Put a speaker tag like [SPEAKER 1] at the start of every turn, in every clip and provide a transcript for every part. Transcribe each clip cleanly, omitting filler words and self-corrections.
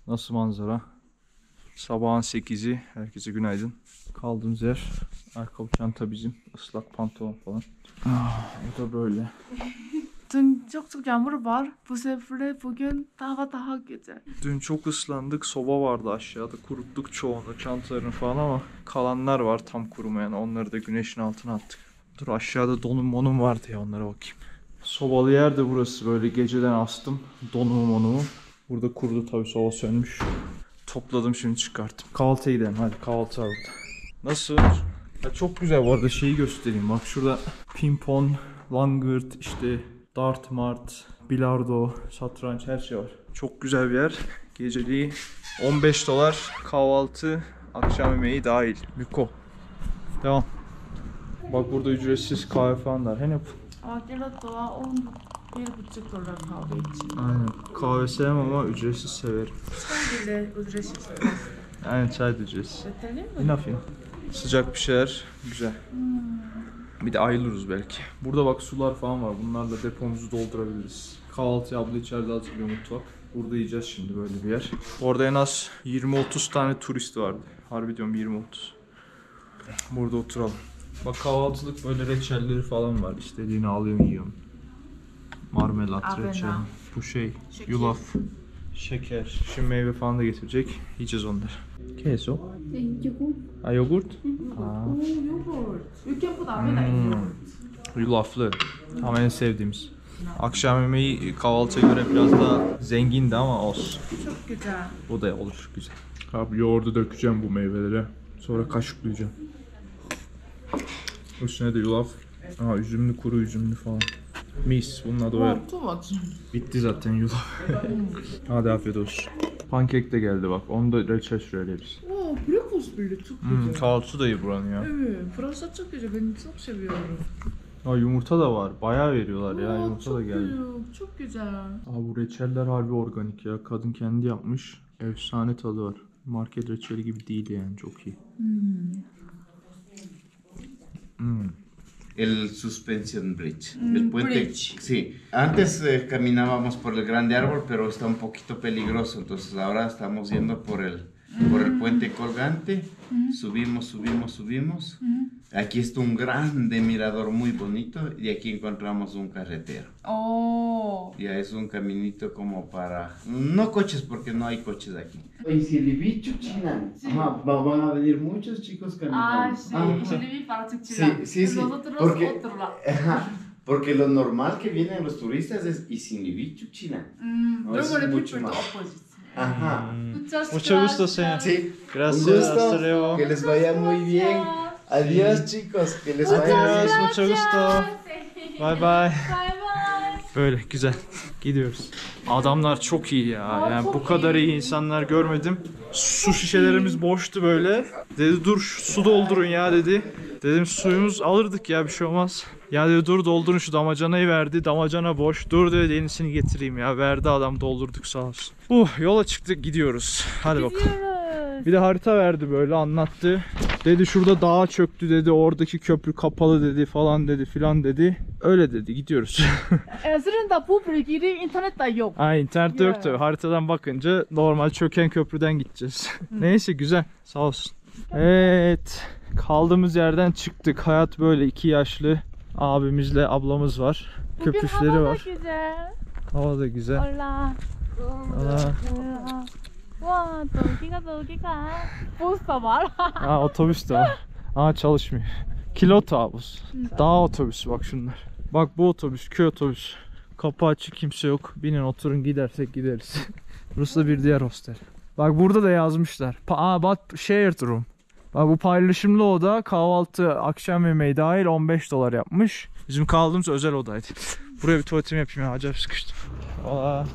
[SPEAKER 1] Nasıl manzara? Sabahın 8'i. Herkese günaydın. Kaldığımız yer. Ayakkabı, çanta bizim. Islak pantolon falan. Bu da böyle.
[SPEAKER 2] Dün çok yağmur var. Bu sefer bugün daha güzel.
[SPEAKER 1] Dün çok ıslandık. Soba vardı aşağıda. Kuruttuk çoğunu, çantalarını falan ama kalanlar var tam kurumayan. Onları da güneşin altına attık. Dur aşağıda donum monum vardı ya, onlara bakayım. Sobalı yer de burası, böyle geceden astım donumu monumu. Burada kurudu tabii, soba sönmüş. Topladım şimdi çıkarttım. Kahvaltıya gidelim hadi, kahvaltı var burada. Nasıl? Ya çok güzel bu arada, şeyi göstereyim. Bak şurada pimpon, langırt, işte dart mart, bilardo, satranç, her şey var. Çok güzel bir yer. Geceliği $15, kahvaltı, akşam yemeği dahil. Müko. Devam. Bak burada ücretsiz kahve falan var. Henüz.
[SPEAKER 2] Gelato 11,5 dolar kahve için.
[SPEAKER 1] Aynen. Kahve sevmem ama ücretsiz severim.
[SPEAKER 2] Çay bile ücretsiz.
[SPEAKER 1] Aynen, çay da ücretsiz.
[SPEAKER 2] Yeterli mi?
[SPEAKER 1] Enough ya. Sıcak bir şeyler. Güzel. Bir de ayılırız belki. Burada bak sular falan var. Bunlarla depomuzu doldurabiliriz. Kahvaltı abla içeride hazırlıyor, mutfak. Burada yiyeceğiz şimdi, böyle bir yer. Orada en az 20-30 tane turist vardı. Harbi diyorum, 20-30. Burada oturalım. Bak kahvaltılık böyle reçelleri falan var. İstediğini alıyorsun, yiyorsun. Marmelat,
[SPEAKER 2] Avena.
[SPEAKER 1] reçel. Bu şey,
[SPEAKER 2] Şeker.
[SPEAKER 1] yulaf, şeker. Şimdi meyve falan da getirecek. Yiyeceğiz onları. Keso. Ha, yoğurt. Ha.
[SPEAKER 2] Yoğurt. Ülke avena yoğurt.
[SPEAKER 1] Yulaflı. Ama en sevdiğimiz. Akşam yemeği kahvaltıya göre biraz daha zengindi ama olsun.
[SPEAKER 2] Çok güzel.
[SPEAKER 1] O da olur, güzel. Abi yoğurdu dökeceğim bu meyvelere. Sonra kaşıklayacağım. Üstüne de yulaf. Aa, üzümlü, kuru üzümlü falan. Mis, bununla doyarım.
[SPEAKER 2] Too much.
[SPEAKER 1] Bitti zaten yulaf. Hadi afiyet olsun. Pankek de geldi bak. Onu da reçel süreriz.
[SPEAKER 2] breakfast bile çok güzel.
[SPEAKER 1] Kahvaltısı da iyi buranın ya.
[SPEAKER 2] Evet, Fransa çok güzel. Ben çok seviyorum.
[SPEAKER 1] Aa, yumurta da var. Bayağı veriyorlar ya. Yumurta
[SPEAKER 2] çok
[SPEAKER 1] da geldi.
[SPEAKER 2] büyük, çok güzel.
[SPEAKER 1] Aa, bu reçeller harbi organik ya. Kadın kendi yapmış. Efsane tadı var. Market reçeli gibi değil yani. Çok iyi.
[SPEAKER 3] El Suspension Bridge. El puente.
[SPEAKER 2] Bridge.
[SPEAKER 3] Sí. Antes caminábamos por el grande árbol, pero está un poquito peligroso. Entonces ahora estamos yendo por el puente colgante. Subimos. Aquí está un grande mirador muy bonito y aquí encontramos un carretero.
[SPEAKER 2] Oh.
[SPEAKER 3] Ya es un caminito como para... No coches porque no hay coches aquí. Y si el bicho China. Ajá, van a venir muchos chicos caminando.
[SPEAKER 2] Silvi para Türkçüler.
[SPEAKER 3] Sí.
[SPEAKER 2] Nosotros
[SPEAKER 3] Porque,
[SPEAKER 2] otro.
[SPEAKER 3] ajá, porque lo normal que vienen los turistas es Isinlibichu, China. No, eso es mucho más. Ajá.
[SPEAKER 1] Mucho gusto, señor.
[SPEAKER 3] Sí.
[SPEAKER 1] Gracias.
[SPEAKER 3] Un gusto.
[SPEAKER 1] Hasta luego.
[SPEAKER 3] Que les vaya muy bien. Adiós, chicos. Que les vaya
[SPEAKER 1] Adios,
[SPEAKER 3] bien.
[SPEAKER 1] mucho gusto. Bye bye. Böyle güzel. Gidiyoruz. Adamlar çok iyi ya. Yani bu kadar iyi insanlar görmedim. Su şişelerimiz boştu böyle. Dedi dur su doldurun ya dedi. Dedim suyumuz alırdık ya, bir şey olmaz. Ya dedi dur doldurun, şu damacanayı verdi. Damacana boş. Dur dedi yenisini getireyim ya. Verdi adam, doldurduk sağ olsun. Yola çıktık, gidiyoruz. Hadi bakalım. Bir de harita verdi, böyle anlattı. Dedi şurada dağa çöktü dedi. Oradaki köprü kapalı dedi falan dedi filan dedi. Öyle dedi, gidiyoruz.
[SPEAKER 2] Aslında bu bilgileri internette yok.
[SPEAKER 1] Ha, internette yok tabii. Haritadan bakınca normal çöken köprüden gideceğiz. Neyse güzel. Sağ olsun. Evet. Kaldığımız yerden çıktık. Hayat böyle, 2 yaşlı abimizle ablamız var. Köpüşleri var.
[SPEAKER 2] güzel.
[SPEAKER 1] Hava da güzel.
[SPEAKER 2] Hola.
[SPEAKER 1] Aa,
[SPEAKER 2] Wow, 여기가 posta var.
[SPEAKER 1] otobüs de var. Çalışmıyor. Kilo otobüs. Dağ otobüsü bak şunlar. Bak bu otobüs, köy otobüs. Kapı açık, kimse yok. Binin oturun, gidersek gideriz. Burası da bir diğer hostel. Bak burada da yazmışlar. But shared room. Bak bu paylaşımlı oda, kahvaltı, akşam yemeği dahil $15 yapmış. Bizim kaldığımız özel odaydı. Buraya bir tuvaletimi yapayım ya, acayip sıkıştım. Hola.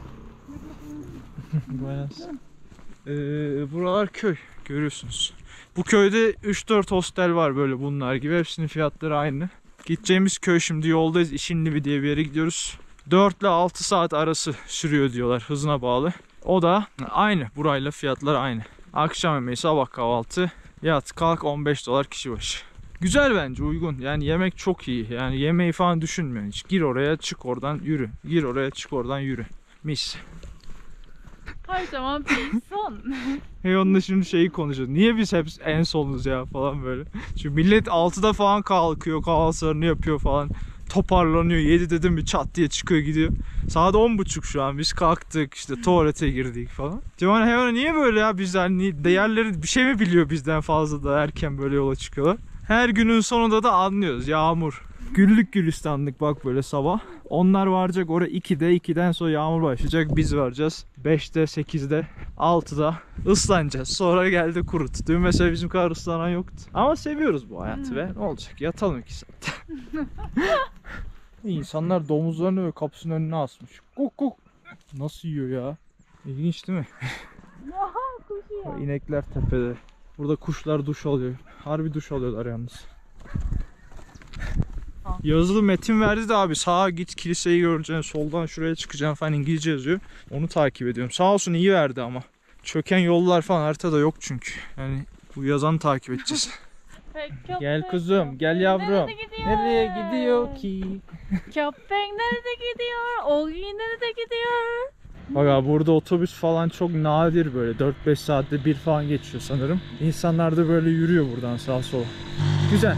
[SPEAKER 1] Buenas. Buralar köy, görüyorsunuz. Bu köyde 3-4 hostel var böyle bunlar gibi. Hepsinin fiyatları aynı. Gideceğimiz köy, şimdi yoldayız. İşinlibi diye bir yere gidiyoruz. 4 ile 6 saat arası sürüyor diyorlar, hızına bağlı. O da aynı, burayla fiyatlar aynı. Akşam yemeği, sabah kahvaltı, yat kalk $15 kişi başı. Güzel bence, uygun. Yani yemek çok iyi. Yani yemeği falan düşünmüyorsun hiç. Gir oraya çık oradan yürü. Gir oraya çık oradan yürü. Mis.
[SPEAKER 2] Her zaman bir son.
[SPEAKER 1] Onunla şimdi şeyi konuşuyoruz. Niye biz hep en sonuz ya falan böyle. Çünkü millet 6'da falan kalkıyor, kahvaltılarını yapıyor falan. Toparlanıyor. 7 dedim bir çat diye çıkıyor gidiyor. Saat 10.30 şu an. Biz kalktık işte tuvalete girdik falan. Diyorum hani niye böyle ya, bizden değerleri bir şey mi biliyor bizden fazla da erken böyle yola çıkıyorlar. Her günün sonunda da anlıyoruz. Yağmur. Güllük gülistanlık bak böyle sabah. Onlar varacak oraya 2'de, 2'den sonra yağmur başlayacak. Biz varacağız 5'te, 8'de, 6'da ıslanacağız. Sonra geldi kurut. Dün mesela bizim kadar ıslanan yoktu. Ama seviyoruz bu hayatı be. Ne olacak? Yatalım 2 saat. İnsanlar domuzlarını böyle kapısının önüne asmış. Kuk kuk. Nasıl yiyor ya? İlginç değil mi? İnekler tepede. Burada kuşlar duş alıyor. Harbi duş alıyorlar yalnız. Yazılı metin verdi de abi, sağa git kiliseyi göreceksin, soldan şuraya çıkacaksın falan, İngilizce yazıyor. Onu takip ediyorum. Sağ olsun iyi verdi ama. Çöken yollar falan haritada yok çünkü. Yani bu yazanı takip edeceğiz. Gel kuzum, gel yavrum. Nereye gidiyor ki?
[SPEAKER 2] Köpek nerede gidiyor? Ogi nerede gidiyor?
[SPEAKER 1] Bak abi, burada otobüs falan çok nadir, böyle 4-5 saatte bir falan geçiyor sanırım. İnsanlar da böyle yürüyor buradan sağa sola. Güzel.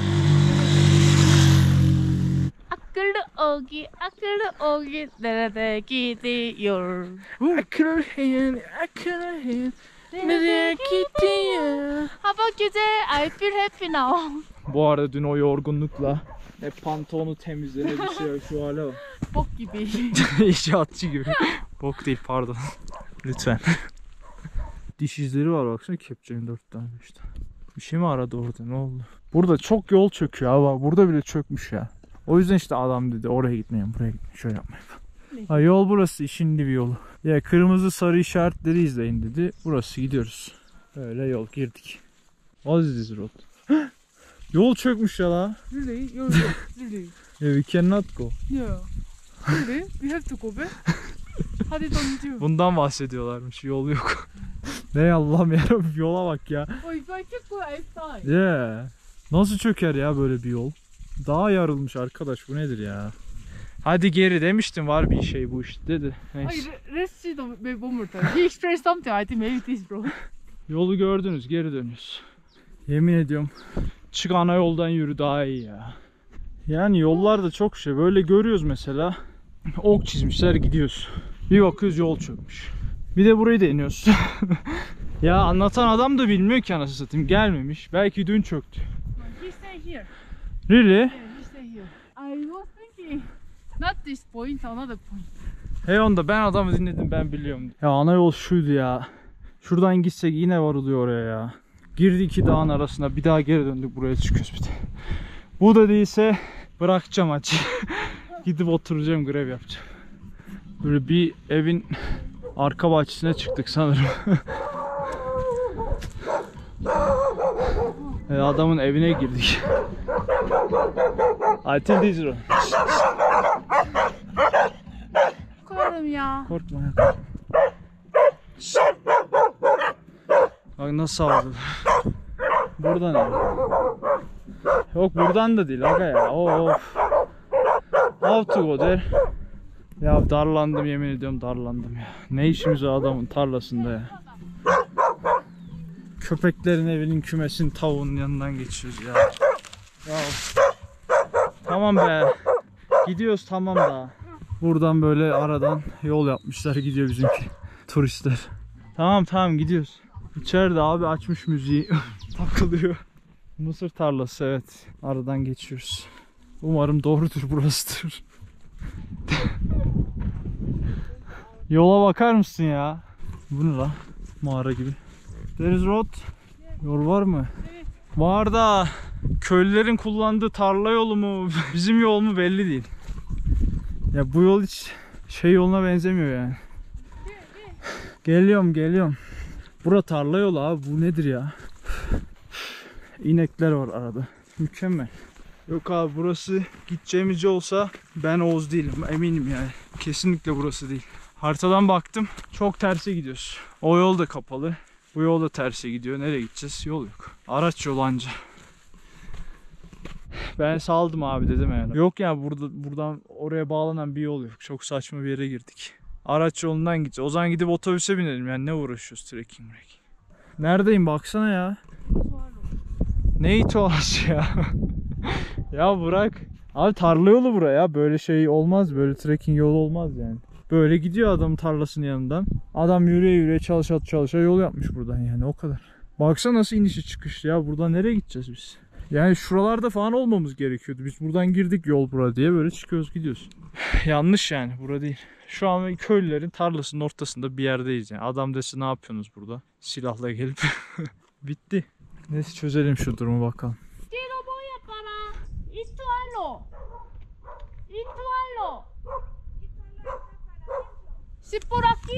[SPEAKER 2] Akıllı Ogi nerede gidiyor?
[SPEAKER 1] Akıllı nereye gidiyor?
[SPEAKER 2] Hava güzel, I feel happy now.
[SPEAKER 1] Bu arada dün o yorgunlukla hep pantolonu temizledi bir şey, şu hale bak.
[SPEAKER 2] Bok gibi.
[SPEAKER 1] İnşaatçı gibi. Bok değil, pardon. Lütfen. Diş izleri var baksana, kepçenin 4 tane işte. Bir şey mi aradı orada, ne oldu? Burada çok yol çöküyor abi, burada bile çökmüş ya. O yüzden işte adam dedi oraya gitmeyin, buraya gitmeyin, şöyle yapmayın. Ha, yol burası, işindi bir yolu. Ya kırmızı sarı işaretleri izleyin dedi. Burası, gidiyoruz. Böyle yol girdik. What is this road? Yol çökmüş ya la.
[SPEAKER 2] Really? Really?
[SPEAKER 1] Yeah, we cannot go.
[SPEAKER 2] Yeah. Really? We have to go back? Hadi dönüyor.
[SPEAKER 1] Bundan bahsediyorlarmış. Yol yok. Ne Allah'ım yarabbim, yola bak ya.
[SPEAKER 2] Oh, if I can go outside.
[SPEAKER 1] Yeah. Nasıl çöker ya böyle bir yol? Daha yarılmış arkadaş, bu nedir ya? Hadi geri demiştim, var bir şey bu işte dedi. Neyse.
[SPEAKER 2] Let's see the one more time. He expressed something. I think maybe this bro.
[SPEAKER 1] Yolu gördünüz, geri dönüyoruz. Yemin ediyorum, çık ana yoldan yürü daha iyi ya. Yani yollar da çok şey, böyle görüyoruz mesela. Ok çizmişler, gidiyoruz. Bir bakıyoruz yol çökmüş. Bir de burayı deniyoruz. Ya anlatan adam da bilmiyor ki anasını satayım, gelmemiş. Belki dün çöktü.
[SPEAKER 2] He stay here.
[SPEAKER 1] Really?
[SPEAKER 2] Yeah, he stay here. I was thinking not this point, another point.
[SPEAKER 1] Hey onda, ben adamı dinledim, ben biliyorum. Ya ana yol şuydu ya. Şuradan gitsek yine varılıyor oraya ya. Girdik 2 dağın arasına, bir daha geri döndük, buraya çıkıyoruz bir de. Bu da değilse bırakacağım açı. Gidip oturacağım, grev yapacağım. Böyle bir evin arka bahçesine çıktık sanırım. Adamın evine girdik. I think this room.
[SPEAKER 2] Korktum ya.
[SPEAKER 1] Korkma ya. Bak nasıl aldı. Buradan ne? Yok buradan da değil aga ya. Of. How to go there? Ya darlandım, yemin ediyorum darlandım ya. Ne işimiz var adamın tarlasında ya. Köpeklerin evinin, kümesin, tavuğun yanından geçiyoruz ya. Ya tamam be. Gidiyoruz tamam da. Buradan böyle aradan yol yapmışlar, gidiyor bizimki turistler. Tamam gidiyoruz. İçeride abi açmış müziği takılıyor. Mısır tarlası, evet. Aradan geçiyoruz. Umarım doğrudur, burasıdır. Yola bakar mısın ya? Bu ne la? Mağara gibi. There is road. Yol var mı?
[SPEAKER 2] Evet.
[SPEAKER 1] Var da köylülerin kullandığı tarla yolu mu, bizim yol mu belli değil. Ya bu yol hiç şey yoluna benzemiyor yani. Geliyorum. Bura tarla yolu abi, bu nedir ya? İnekler var arada. Mükemmel. Yok abi, burası gideceğimiz yolsa ben Oğuz değilim, eminim yani. Kesinlikle burası değil. Haritadan baktım, çok terse gidiyoruz. O yol da kapalı. Bu yol da terse gidiyor. Nereye gideceğiz? Yol yok. Araç yolu anca. Ben saldım abi dedim yani. Yok ya, buradan oraya bağlanan bir yol yok. Çok saçma bir yere girdik. Araç yolundan gideceğiz. O zaman gidip otobüse binelim yani ne uğraşıyoruz trekking. Neredeyim baksana ya. Ne itoğası ya. Ya bırak. Abi tarla yolu buraya. Böyle şey olmaz. Böyle trekking yolu olmaz yani. Böyle gidiyor adamın tarlasının yanından. Adam yürüye yürüye çalışa yol yapmış buradan yani o kadar. Baksana nasıl inişi çıkışlı ya. Buradan nereye gideceğiz biz? Yani şuralarda falan olmamız gerekiyordu. Biz buradan girdik yol bura diye böyle çıkıyoruz gidiyoruz. Yanlış yani bura değil. Şu an köylülerin tarlasının ortasında bir yerdeyiz yani. Adam dese ne yapıyorsunuz burada? Silahla gelip. Bitti. Neyse çözelim şu durumu bakalım.
[SPEAKER 2] Si por aquí.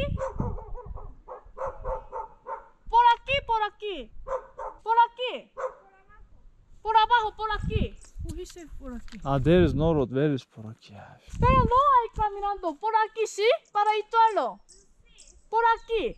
[SPEAKER 2] Por aquí, por aquí. Por aquí. Por abajo, por aquí. Who dice por aquí?
[SPEAKER 1] Ah, there is no road. Where is por aquí ya?
[SPEAKER 2] Pero no hay caminando. Por aquí, ¿sí? Para Itualo. Por aquí.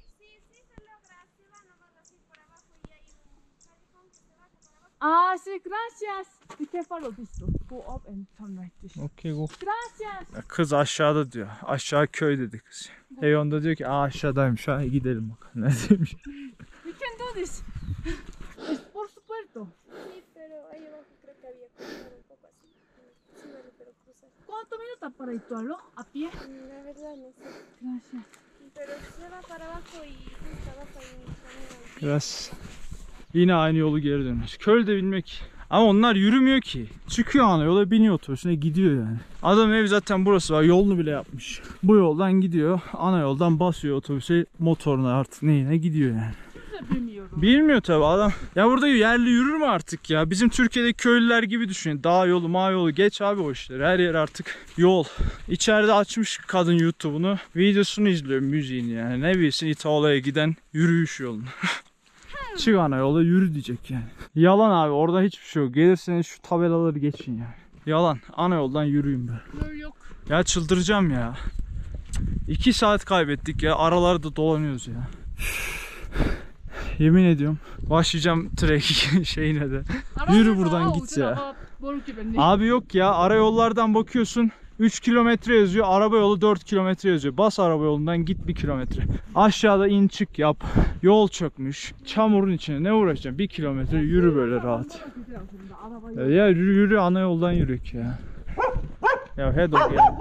[SPEAKER 2] Ah, sí, gracias. Be careful of this. Go up and turn like this.
[SPEAKER 1] Okay, go.
[SPEAKER 2] Gracias.
[SPEAKER 1] Ya kız aşağıda diyor. Aşağı köy dedi kız. Heyon da diyor ki aşağıdaymış. Ha gidelim bakalım. Ne demiş?
[SPEAKER 2] We can do this. Es por supuesto.
[SPEAKER 4] Sí, pero ahí abajo creo que había que cruzar un poco así. Sí, vale, pero cruzar.
[SPEAKER 2] ¿Cuánto minutos para Itualo? ¿A pie?
[SPEAKER 4] La verdad no sé.
[SPEAKER 2] Gracias.
[SPEAKER 4] Pero se va para abajo y justo abajo hay un camino.
[SPEAKER 1] Biraz yine aynı yolu geri dönüyoruz. Köy de bilmek. Ama onlar yürümüyor ki. Çıkıyor ana yola biniyor otobüsüne gidiyor yani. Adam ev zaten burası var. Yolunu bile yapmış. Bu yoldan gidiyor. Ana yoldan basıyor otobüse motoruna artık neyine gidiyor yani.
[SPEAKER 2] Bilmiyorum.
[SPEAKER 1] Bilmiyor tabi adam. Ya burada yerli yürür mü artık ya? Bizim Türkiye'deki köylüler gibi düşünün. Dağ yolu, mağ yolu geç abi o işleri. Her yer artık yol. İçeride açmış kadın YouTube'unu. Videosunu izliyor müziğini yani. Ne bilsin İtalya'ya giden yürüyüş yolunu. Çık ana yola yürü diyecek yani. Yalan abi orada hiçbir şey yok. Gelirseniz şu tabelaları geçin yani. Yalan. Ana yoldan yürüyün be.
[SPEAKER 2] Yok.
[SPEAKER 1] Ya çıldıracağım ya. 2 saat kaybettik ya. Aralarda dolanıyoruz ya. Yemin ediyorum. Başlayacağım trek şeyine de. Yürü buradan git ya. Abi yok ya. Ara yollardan bakıyorsun. 3 kilometre yazıyor. Araba yolu 4 kilometre yazıyor. Bas araba yolundan git 1 kilometre. Aşağıda in çık yap. Yol çökmüş. Çamurun içine ne uğraşacaksın? 1 kilometre yürü böyle rahat. Ya yürü ana yoldan yürük ya. Ya head o ya.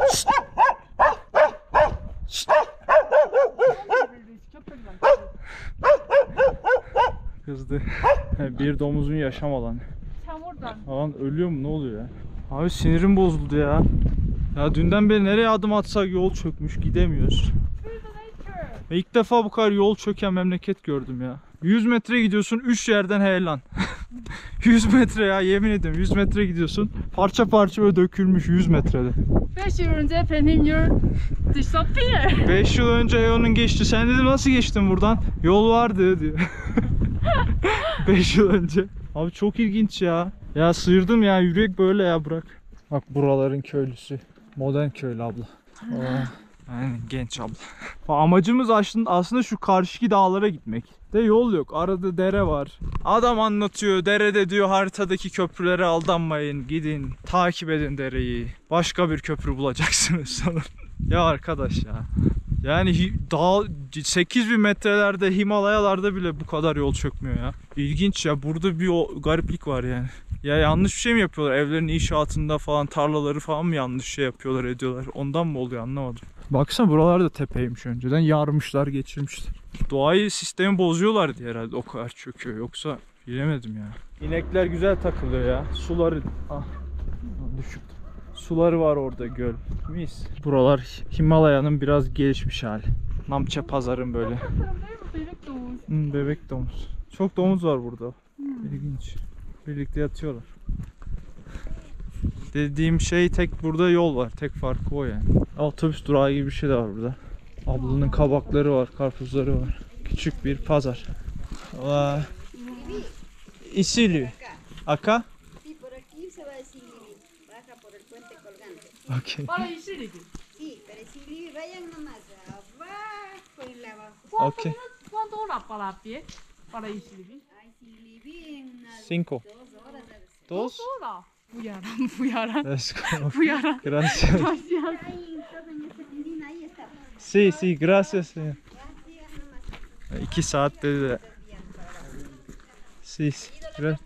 [SPEAKER 1] Kızdı. Bir domuzun yaşam alanı.
[SPEAKER 2] Çamurdan.
[SPEAKER 1] Alan ölüyor mu ne oluyor ya? Abi sinirim bozuldu ya. Ya dünden beri nereye adım atsak yol çökmüş gidemiyoruz. Ve ilk defa bu kadar yol çöken memleket gördüm ya. 100 metre gidiyorsun 3 yerden heyelan. 100 metre ya yemin ediyorum 100 metre gidiyorsun. Parça parça böyle dökülmüş 100 metrede.
[SPEAKER 2] 5 yıl önce benim yol disappear.
[SPEAKER 1] 5 yıl önce Heyo'nun geçti. Sen dedim nasıl geçtin buradan? Yol vardı diyor. 5 yıl önce. Abi çok ilginç ya. Ya sıyırdım ya yürek böyle ya bırak. Bak buraların köylüsü. Modern köylü abla. Yani genç abla. Amacımız aslında şu karşıki dağlara gitmek. De yol yok. Arada dere var. Adam anlatıyor. Derede diyor haritadaki köprülere aldanmayın. Gidin. Takip edin dereyi. Başka bir köprü bulacaksınız sanırım. Ya arkadaş ya. Yani dağ 8000 metrelerde Himalayalarda bile bu kadar yol çökmüyor ya. İlginç ya. Burada bir gariplik var yani. Ya yanlış bir şey mi yapıyorlar? Evlerin inşaatında falan tarlaları falan mı yanlış şey yapıyorlar ediyorlar? Ondan mı oluyor anlamadım. Baksana buralar da tepeymiş önceden. Yarmışlar geçirmişler. Doğayı sistemi bozuyorlar diye herhalde o kadar çöküyor. Yoksa bilemedim ya. İnekler güzel takılıyor ya. Suları... Ah düşük. Suları var orada göl. Mis. Buralar Himalaya'nın biraz gelişmiş hali. Namche pazarın böyle.
[SPEAKER 2] Bebek domuz.
[SPEAKER 1] Bebek domuz. Çok domuz var burada. İlginç. Birlikte yatıyorlar. Dediğim şey tek burada yol var. Tek farkı o yani. Otobüs durağı gibi bir şey de var burada. Ablanın kabakları var, karpuzları var. Küçük bir pazar. İsili. Aka?
[SPEAKER 4] Sí, por aquí se va a Isilibí. Baja por el puente colgante.
[SPEAKER 1] Okay.
[SPEAKER 2] Para Isilibí.
[SPEAKER 4] Sí, para Isilibí vayan nomás abajo en la abajo.
[SPEAKER 1] Okay.
[SPEAKER 2] ¿Cuánto hora para a pie? Para Isilibí.
[SPEAKER 4] A Isilibí en unas
[SPEAKER 1] 5.
[SPEAKER 4] 2 horas debe ser.
[SPEAKER 1] 2.
[SPEAKER 2] Hora. Fuyaran.
[SPEAKER 1] Let's go.
[SPEAKER 2] Fuyaran.
[SPEAKER 1] Gracias.
[SPEAKER 2] Gracias.
[SPEAKER 4] Ahí, todo en esta esquina, ahí está.
[SPEAKER 1] Sí, sí, gracias. 2 saat dedi de. Sí, sí.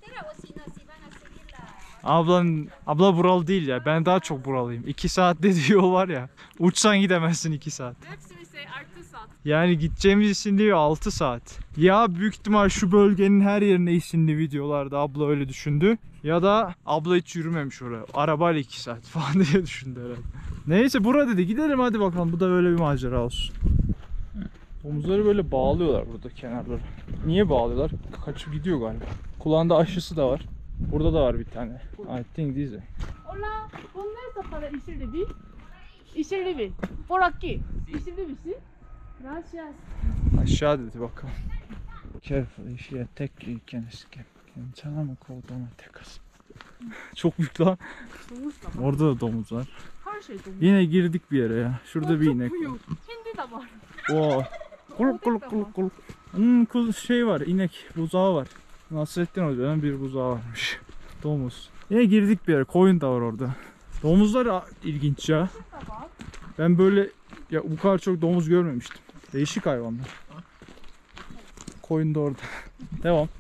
[SPEAKER 1] Abla buralı değil ya. Ben daha çok buralıyım. 2 saat dediği yol var ya. Uçsan gidemezsin 2 saat.
[SPEAKER 2] Actually say 6 saat.
[SPEAKER 1] Yani gideceğimiz isim diyor 6 saat. Ya büyük ihtimal şu bölgenin her yerine isimli videolarda abla öyle düşündü. Ya da abla hiç yürümemiş oraya. Arabayla 2 saat falan diye düşündü herhalde. Neyse burada dedi. Gidelim hadi bakalım. Bu da böyle bir macera olsun. Omuzları böyle bağlıyorlar burada kenarları. Niye bağlıyorlar? Kaçıp gidiyor galiba. Kulağında aşısı da var. Burada da var bir tane. I think this way.
[SPEAKER 2] Hola, ¿dónde está para Ishilibi? Ishilibi. Por aquí. Ishilibi, sí? Gracias.
[SPEAKER 1] Aşağı dedi bakalım. Careful, if you attack you can escape. 괜찮아 mı kovdama tekas. Çok büyük lan.
[SPEAKER 2] Domuz da var.
[SPEAKER 1] Orada da domuz var.
[SPEAKER 2] Her şey domuz.
[SPEAKER 1] Yine girdik bir yere ya. Şurada bir
[SPEAKER 2] Çok
[SPEAKER 1] inek var.
[SPEAKER 2] büyük. Hindi de var.
[SPEAKER 1] Oo. Kuluk kuluk kuluk kuluk. Şey var, inek buzağı var. Nasrettin Hoca'nın bir buzağı varmış. Domuz. Yine girdik bir yere. Koyun da var orada. Domuzlar ilginç ya. Ben böyle ya bu kadar çok domuz görmemiştim. Değişik hayvanlar. Koyun da orada. Devam.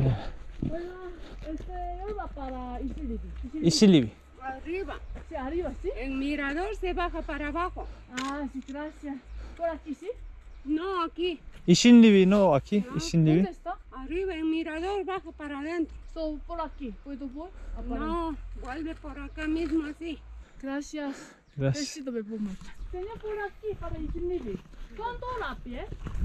[SPEAKER 2] Este yo va para Ishilibi.
[SPEAKER 1] İşilibi.
[SPEAKER 4] Arriba.
[SPEAKER 2] Sí, arriba, sí.
[SPEAKER 4] En Mirador se baja para abajo.
[SPEAKER 2] Ah, sí, gracias. Por aquí, sí.
[SPEAKER 4] No, aquí.
[SPEAKER 1] İşinlivi no aki.
[SPEAKER 2] ¿Dónde
[SPEAKER 1] İşinlivi.
[SPEAKER 2] está?
[SPEAKER 4] Arriba en Mirador baja para adentro.
[SPEAKER 2] So, por aquí. ¿Puedo por? Ah, para-
[SPEAKER 4] No, vuelve por acá mismo así.
[SPEAKER 2] Gracias.
[SPEAKER 1] Biraz.
[SPEAKER 2] Vestido me pongo. Señor, por aquí para Ishilibi. ¿Cuánto hora a pie?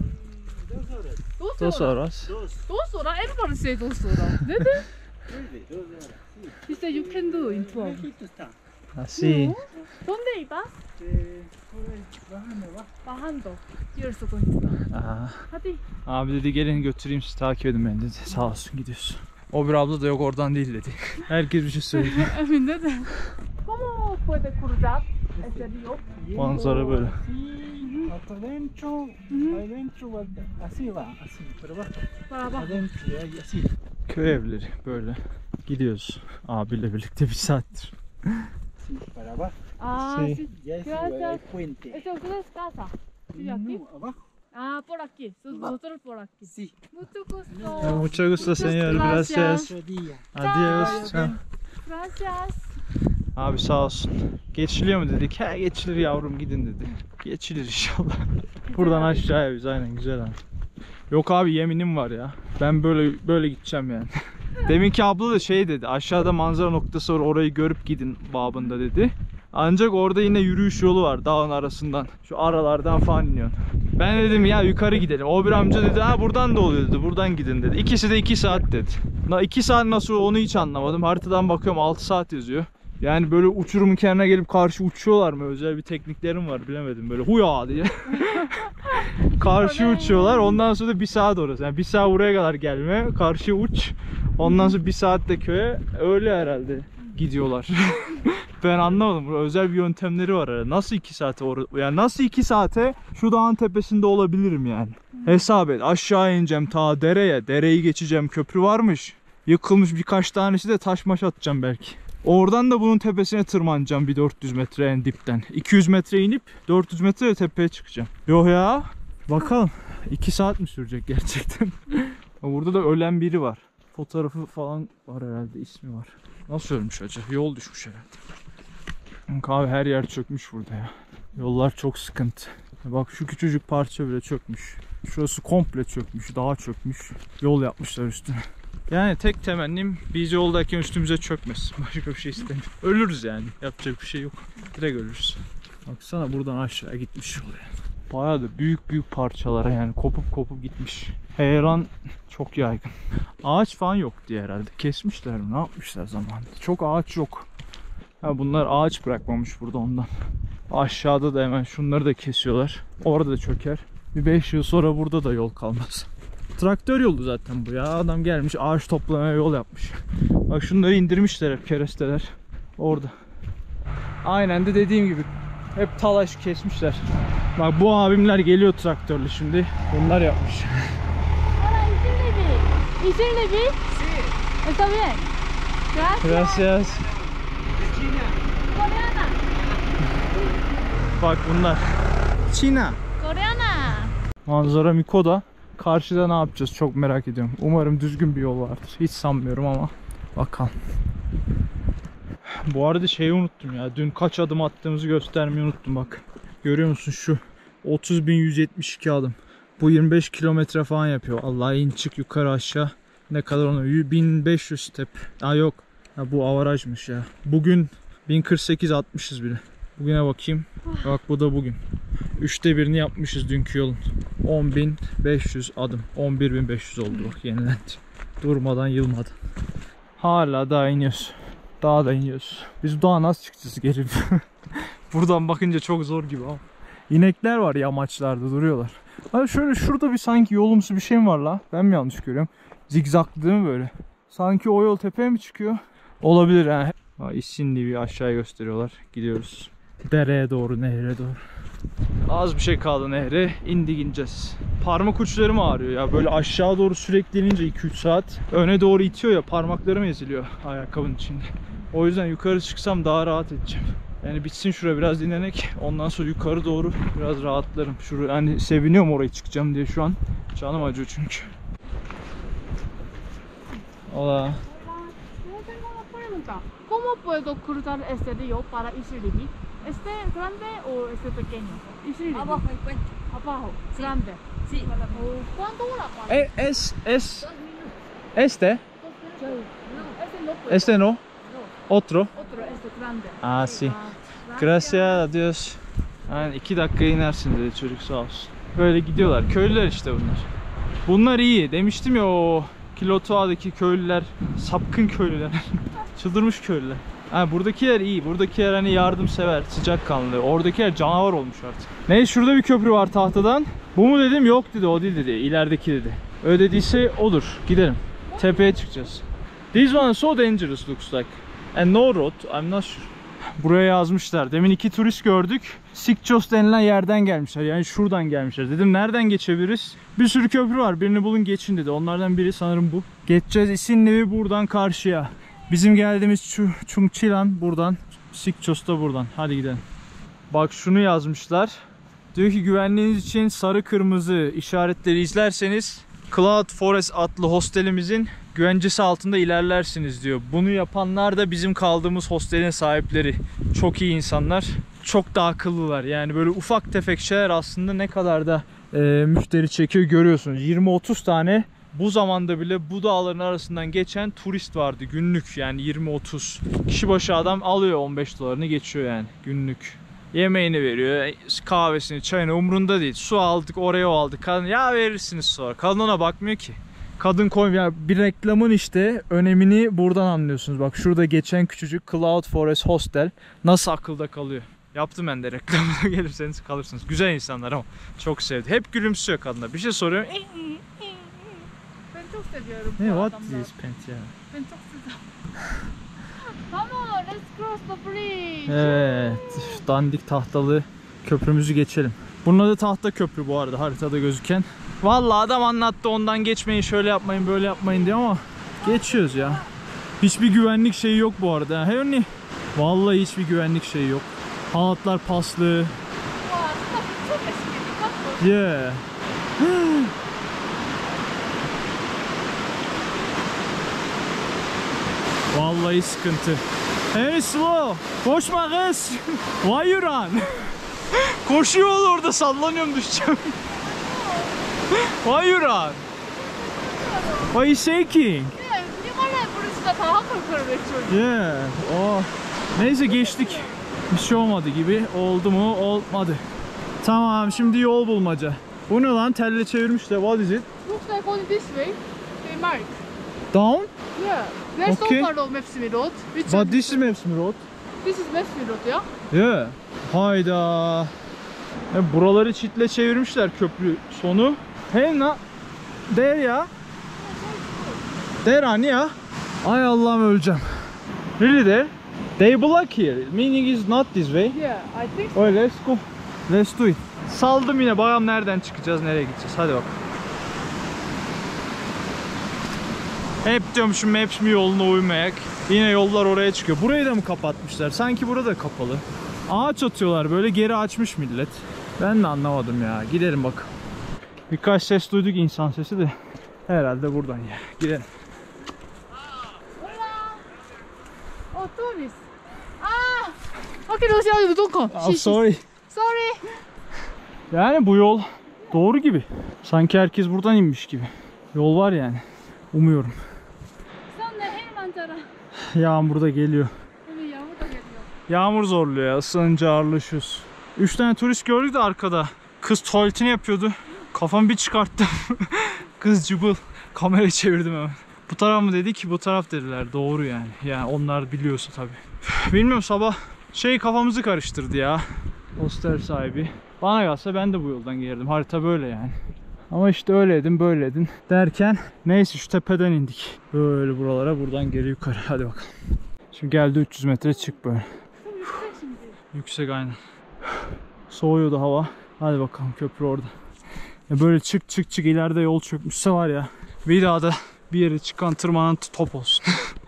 [SPEAKER 1] 2 horas.
[SPEAKER 2] 2 horas? Everybody say 2 horas. ¿Dede? He said you can do in 12.
[SPEAKER 1] Así.
[SPEAKER 2] No. ¿Dónde ibas? Bajando. You're so going to start.
[SPEAKER 1] Aa.
[SPEAKER 2] Hadi.
[SPEAKER 1] Abi dedi gelin götüreyim sizi takip edin beni dedi. Sağ olsun gidiyorsun. O bir abla da yok oradan değil dedi. Herkes bir şey söyledi.
[SPEAKER 2] Emin de. ¿Cómo puede cruzar ese río?
[SPEAKER 1] Manzara böyle.
[SPEAKER 5] Hasta adentro, adentro, así va, así, pero va
[SPEAKER 2] Para abajo.
[SPEAKER 5] adentro, y así.
[SPEAKER 1] Köy evleri böyle. Gidiyoruz abiyle birlikte 1 saattir.
[SPEAKER 5] Sí, para abajo.
[SPEAKER 2] Ah,
[SPEAKER 1] Sí.
[SPEAKER 2] sí.
[SPEAKER 5] Ya es
[SPEAKER 2] Gracias.
[SPEAKER 5] el puente.
[SPEAKER 2] ¿Este ustedes casa? ¿Sí, aquí?
[SPEAKER 5] No, abajo.
[SPEAKER 2] Ah, por aquí. Nosotros por aquí.
[SPEAKER 5] Sí.
[SPEAKER 2] Mucho gusto.
[SPEAKER 1] Mucho gusto señor.
[SPEAKER 2] Gracias.
[SPEAKER 1] Gracias.
[SPEAKER 5] Otro día.
[SPEAKER 1] Adios. Ciao.
[SPEAKER 2] Gracias.
[SPEAKER 1] Abi sağ olsun. Geçiliyor mu dedik. He geçilir yavrum gidin dedi. Geçilir inşallah. Buradan aşağıya biz aynen güzel abi. Yok abi yeminim var ya. Ben böyle gideceğim yani. Deminki abla da şey dedi. Aşağıda manzara noktası var orayı görüp gidin babında dedi. Ancak orada yine yürüyüş yolu var dağın arasından. Şu aralardan falan iniyorsun. Ben dedim ya yukarı gidelim. O bir amca dedi ha buradan da oluyor dedi. Buradan gidin dedi. İkisi de 2 saat dedi. 2 saat nasıl onu hiç anlamadım. Haritadan bakıyorum 6 saat yazıyor. Yani böyle uçurumun kenarına gelip karşı uçuyorlar mı? Özel bir tekniklerim var bilemedim böyle huya diye. Karşı uçuyorlar ondan sonra da 1 saat orası. Yani 1 saat buraya kadar gelme karşı uç. Ondan sonra 1 saat de köye öyle herhalde gidiyorlar. Ben anlamadım. Özel bir yöntemleri var herhalde. Nasıl 2 saate yani nasıl 2 saate şu dağın tepesinde olabilirim yani. Hesap et. Aşağı ineceğim ta dereye. Dereyi geçeceğim. Köprü varmış. Yıkılmış birkaç tanesi de taş maş atacağım belki. Oradan da bunun tepesine tırmanacağım bir 400 metre en dipten. 200 metre inip 400 metre de tepeye çıkacağım. Yok ya. Bakalım. 2 saat mi sürecek gerçekten? Burada da ölen biri var. Fotoğrafı falan var herhalde. İsmi var. Nasıl ölmüş acaba? Yol düşmüş herhalde. Abi her yer çökmüş burada ya. Yollar çok sıkıntı. Bak şu küçücük parça bile çökmüş. Şurası komple çökmüş. Dağ çökmüş. Yol yapmışlar üstüne. Yani tek temennim biz yoldayken üstümüze çökmesin. Başka bir şey istemiyorum. Ölürüz yani. Yapacak bir şey yok. Direkt ölürüz. Baksana buradan aşağı gitmiş yol yani. Bayağı da büyük parçalara yani kopup gitmiş. Heyelan çok yaygın. Ağaç falan yok diye herhalde. Kesmişler mi? Ne yapmışlar zamanında? Çok ağaç yok. Ha bunlar ağaç bırakmamış burada ondan. Aşağıda da hemen şunları da kesiyorlar. Orada da çöker. Bir 5 yıl sonra burada da yol kalmaz. Traktör yolu zaten bu ya. Adam gelmiş ağaç toplamaya yol yapmış. Bak şunları indirmişler hep keresteler. Orada. Aynen de dediğim gibi hep talaş kesmişler. Bak bu abimler geliyor traktörlü şimdi. Bunlar yapmış.
[SPEAKER 2] Hola, Ishilibi. Ishilibi? Sí. Está bien. Gracias.
[SPEAKER 1] Gracias.
[SPEAKER 2] Coreana.
[SPEAKER 1] Bak bunlar. Çina.
[SPEAKER 2] Koreana.
[SPEAKER 1] Manzara Miko'da. Karşıda ne yapacağız çok merak ediyorum. Umarım düzgün bir yol vardır. Hiç sanmıyorum ama bakalım. Bu arada şeyi unuttum ya. Dün kaç adım attığımızı göstermeyi unuttum bak. Görüyor musun şu 30.172 adım. Bu 25 kilometre falan yapıyor. Allah in çık yukarı aşağı. Ne kadar onu? 1500 step. Aa yok. Ha, bu avarajmış ya. Bugün 1048 atmışız bile. Bugüne bakayım. Bak bu da bugün. 3'te birini yapmışız dünkü yolun. 10.500 adım. 11.500 oldu bak, yenilendi. Durmadan yılmadan. Hala daha iniyoruz. Daha da iniyoruz. Biz daha nasıl çıkacağız geri? Buradan bakınca çok zor gibi ama. İnekler var yamaçlarda duruyorlar. Hani şöyle şurada bir sanki yolumsu bir şey mi var la? Ben mi yanlış görüyorum? Zigzaglı değil mi böyle? Sanki o yol tepeye mi çıkıyor? Olabilir ha. İşinli bir aşağıya gösteriyorlar. Gidiyoruz. Dereye doğru, nehre doğru. Az bir şey kaldı nehre. İndik ineceğiz. Parmak uçlarım ağrıyor ya. Böyle aşağı doğru sürekli inince 2-3 saat. Öne doğru itiyor ya. Parmaklarım eziliyor ayakkabının içinde. O yüzden yukarı çıksam daha rahat edeceğim. Yani bitsin şuraya biraz dinlenek. Ondan sonra yukarı doğru biraz rahatlarım. Şuraya hani seviniyorum oraya çıkacağım diye şu an. Canım acıyor çünkü. Hola.
[SPEAKER 2] No tengo una pregunta. ¿Cómo puedo cruzar este río para Isiribi? ¿Este grande o este pequeño? Isiribi.
[SPEAKER 4] Abajo el puente.
[SPEAKER 2] Abajo. Grande.
[SPEAKER 4] Sí.
[SPEAKER 2] ¿Cuánto dura? ¿Cuánto?
[SPEAKER 1] Este.
[SPEAKER 2] No, este no puede.
[SPEAKER 1] Este no. Otro.
[SPEAKER 2] Otro, este grande.
[SPEAKER 1] Ah, sí.
[SPEAKER 2] Gracias.
[SPEAKER 1] Gracias, adios. Yani 2 dakika inersin dedi çocuk sağ olsun. Böyle gidiyorlar. Köylüler işte bunlar. Bunlar iyi. Demiştim ya o Kilotoa'daki köylüler, sapkın köylüler. Çıldırmış köylüler. Ha, buradakiler iyi. Buradakiler hani yardımsever, sıcakkanlı. Oradakiler canavar olmuş artık. Neyse şurada bir köprü var tahtadan. Bu mu dedim? Yok dedi. O değil dedi. İlerideki dedi. Öyle dediyse odur. Gidelim. Tepeye çıkacağız. This one so dangerous looks like. And no road. I'm not sure. Buraya yazmışlar. Demin 2 turist gördük. Sikços denilen yerden gelmişler. Yani şuradan gelmişler. Dedim nereden geçebiliriz? Bir sürü köprü var. Birini bulun geçin dedi. Onlardan biri sanırım bu. Geçeceğiz İsinli'yi buradan karşıya. Bizim geldiğimiz Chungcheon buradan. Sikços da buradan. Hadi gidelim. Bak şunu yazmışlar. Diyor ki güvenliğiniz için sarı kırmızı işaretleri izlerseniz Cloud Forest adlı hostelimizin güvencesi altında ilerlersiniz diyor. Bunu yapanlar da bizim kaldığımız hostelin sahipleri. Çok iyi insanlar. Çok da akıllılar. Yani böyle ufak tefek şeyler aslında ne kadar da müşteri çekiyor görüyorsunuz. 20-30 tane bu zamanda bile bu dağların arasından geçen turist vardı günlük. Yani 20-30 kişi başı adam alıyor 15 dolarını geçiyor yani günlük. Yemeğini veriyor, kahvesini, çayını umrunda değil. Su aldık, oraya o aldık. Kadın ya verirsiniz sonra. Kadın ona bakmıyor ki. Kadın koymuyor. Yani bir reklamın işte önemini buradan anlıyorsunuz. Bak şurada geçen küçücük Cloud Forest Hostel nasıl akılda kalıyor. Yaptım ben de reklamına, gelirseniz kalırsınız. Güzel insanlar ama çok sevdi. Hep gülümsüyor kadına. Bir şey soruyorum.
[SPEAKER 2] Ben çok seviyorum
[SPEAKER 1] Ne
[SPEAKER 2] bu
[SPEAKER 1] what
[SPEAKER 2] adamları.
[SPEAKER 1] is pant ya?
[SPEAKER 2] Ben çok seviyorum. Come on, let's cross the bridge.
[SPEAKER 1] Evet, şu dandik tahtalı köprümüzü geçelim. Bunun adı tahta köprü bu arada haritada gözüken. Vallahi adam anlattı ondan geçmeyin, şöyle yapmayın, böyle yapmayın diye ama geçiyoruz ya. Hiçbir güvenlik şeyi yok bu arada. Hey, vallahi hiçbir güvenlik şeyi yok. Halatlar paslı.
[SPEAKER 2] Wow, çok eski.
[SPEAKER 1] Yeah. Vallahi sıkıntı. Hey slow. Koşma kız. Why you run? Koşuyor orada, sallanıyorum, düşeceğim. Why you run? Why you shaking?
[SPEAKER 2] Nimalaya burası da daha korkuyorum çocuğum.
[SPEAKER 1] Yeah. Oh. Neyse geçtik. Bir şey olmadı gibi. Oldu mu? Olmadı. Tamam, şimdi yol bulmaca. Bu ne lan? Telle çevirmişler. What is it?
[SPEAKER 2] Looks like only this way. They mark.
[SPEAKER 1] Down?
[SPEAKER 2] Yeah. There's
[SPEAKER 1] Okay.
[SPEAKER 2] no part of Mepsimi Road. Which
[SPEAKER 1] But this is Mepsimi Road.
[SPEAKER 2] This is Mepsimi Road ya.
[SPEAKER 1] Yeah. Hayda. Buraları çitle çevirmişler köprü sonu. Hey na. There ya. There hani ya. Ay Allah'ım öleceğim. Really there? They block here. Meaning is not this way.
[SPEAKER 2] Yeah, I think so.
[SPEAKER 1] Oh, let's go. Let's do it. Saldım yine. Bakalım nereden çıkacağız, nereye gideceğiz. Hadi bakalım. Hep diyormuşum Mepsimi yoluna uymayak. Yine yollar oraya çıkıyor. Burayı da mı kapatmışlar? Sanki burada kapalı. Ağaç atıyorlar böyle, geri açmış millet. Ben de anlamadım ya. Gidelim bak. Birkaç ses duyduk, insan sesi de. Herhalde buradan ya. Gidelim.
[SPEAKER 2] Oh, tourist. Ah! Okey, Rusya don't come.
[SPEAKER 1] Sorry.
[SPEAKER 2] Sorry.
[SPEAKER 1] Yani bu yol doğru gibi. Sanki herkes buradan inmiş gibi. Yol var yani. Umuyorum.
[SPEAKER 2] Sen de her manzara.
[SPEAKER 1] Yağmur da geliyor.
[SPEAKER 2] Böyle yağmur da geliyor.
[SPEAKER 1] Yağmur zorluyor ya. Isınınca ağırlaşıyoruz. 3 tane turist gördük de arkada. Kız tuvaletini yapıyordu. Kafamı bir çıkarttım. Kız cıbıl. Kamerayı çevirdim hemen. Bu taraf mı dedi ki, bu taraf dediler. Doğru yani. Yani onlar biliyorsa tabii. Bilmiyorum, sabah kafamızı karıştırdı ya. Hostel sahibi. Bana kalsa ben de bu yoldan gelirdim. Harita böyle yani. Ama işte öyle edin derken neyse şu tepeden indik. Böyle buralara, buradan geri yukarı. Hadi bakalım. Şimdi geldi 300 metre çık böyle.
[SPEAKER 2] Çok yüksek şimdi.
[SPEAKER 1] Yüksek aynen. Soğuyordu hava. Hadi bakalım, köprü orada. Ya böyle çık ileride yol çökmüşse var ya. Bir daha da bir yere çıkan tırmanan top olsun.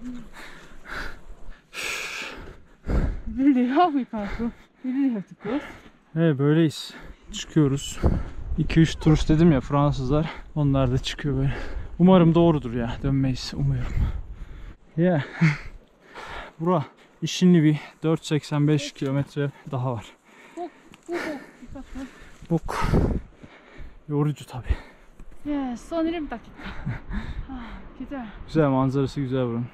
[SPEAKER 2] Really how we come through? We really have to cross.
[SPEAKER 1] Evet, böyleyiz. Çıkıyoruz. 2-3 turist dedim ya, Fransızlar. Onlar da çıkıyor böyle. Umarım doğrudur ya. Dönmeyiz. Umuyorum. Yeah. Bura işinli bir 485 kilometre daha var. Bok. Yorucu tabi.
[SPEAKER 2] Yeah, son ilim tak. Güzel.
[SPEAKER 1] Güzel, manzarası güzel buranın.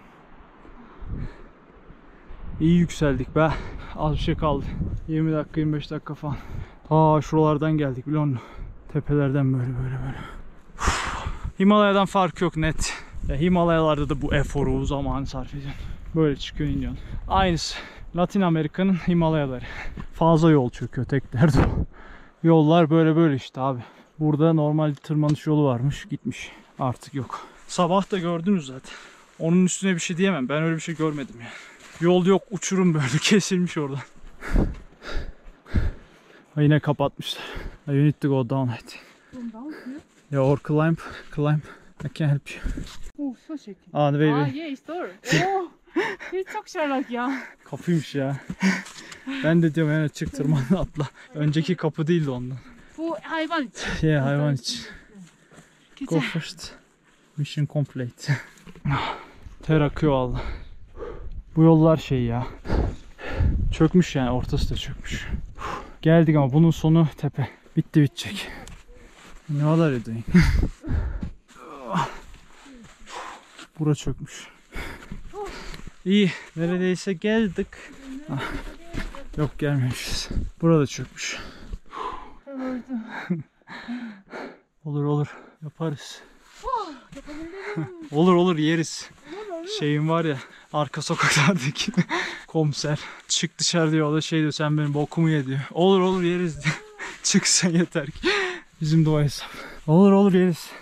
[SPEAKER 1] İyi yükseldik be. Az bir şey kaldı. 20 dakika 25 dakika falan. Ta şuralardan geldik biliyor musun? Tepelerden böyle. Himalaya'dan fark yok net. Ya Himalayalarda da bu eforu, zamanı sarf ediyorsun. Böyle çıkıyor, iniyorsun. Aynısı. Latin Amerika'nın Himalayaları. Fazla yol çöküyor, tek derdi o. Yollar böyle işte abi. Burada normal tırmanış yolu varmış, gitmiş. Artık yok. Sabah da gördünüz zaten. Onun üstüne bir şey diyemem. Ben öyle bir şey görmedim yani. Yol yok, uçurum böyle kesilmiş oradan. Yine kapatmışlar. You need to go down, I think. Yeah, or climb. I can help you.
[SPEAKER 2] Oh, so shaky.
[SPEAKER 1] Ah, wait.
[SPEAKER 2] Yeah, it's doğru. Oh, hiç çok şarlak ya.
[SPEAKER 1] Kapıymış ya. Ben de diyorum yani, çık tırman atla. Önceki kapı değildi ondan.
[SPEAKER 2] Bu hayvan için.
[SPEAKER 1] Yeah, hayvan için. Go
[SPEAKER 2] Güzel.
[SPEAKER 1] first. Mission complete. Ter akıyor valla. Bu yollar ya. Çökmüş yani, ortası da çökmüş. Geldik ama bunun sonu tepe. Bitecek. Ne are you doing? Bura çökmüş. İyi, neredeyse geldik. Yok, gelmemişiz. Burada çökmüş. Olur yaparız. Olur yeriz. Şeyim var ya, arka sokaklardaki komiser. Çık dışarı diyor, o da diyor, sen benim bokumu ye diyor. Olur yeriz diyor. Çıksan yeter ki. Bizim de o hesap. Olur yeriz.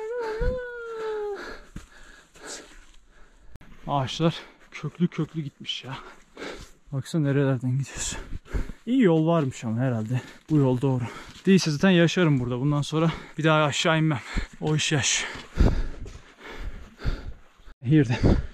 [SPEAKER 1] Ağaçlar köklü gitmiş ya. Baksana nerelerden gidiyoruz. İyi yol varmış ama herhalde. Bu yol doğru. Değilse zaten yaşarım burada. Bundan sonra bir daha aşağı inmem. O iş yaş. Here'de.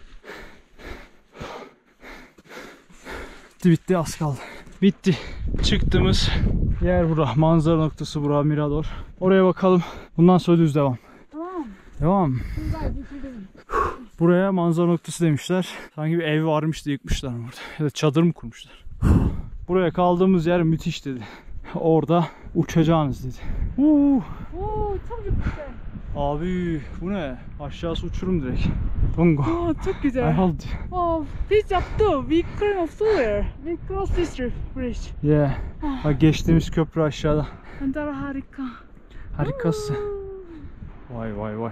[SPEAKER 1] Bitti, az kaldı. Bitti. Çıktığımız yer bura. Manzara noktası bura, Mirador. Oraya bakalım. Bundan sonra düz devam. Devam. Buraya manzara noktası demişler. Sanki bir ev varmış da yıkmışlar burada. Ya da çadır mı kurmuşlar? Buraya kaldığımız yer müthiş dedi. Orada uçacağınız dedi.
[SPEAKER 2] Oo, çok güzel.
[SPEAKER 1] Abi bu ne? Aşağısı uçurum direkt. Don't go.
[SPEAKER 2] Çok
[SPEAKER 1] I
[SPEAKER 2] güzel.
[SPEAKER 1] hold.
[SPEAKER 2] Biz yaptık. We came off somewhere. We crossed this bridge.
[SPEAKER 1] Yeah. Bak, geçtiğimiz köprü aşağıda.
[SPEAKER 2] Manzara harika.
[SPEAKER 1] Harikası. Vay.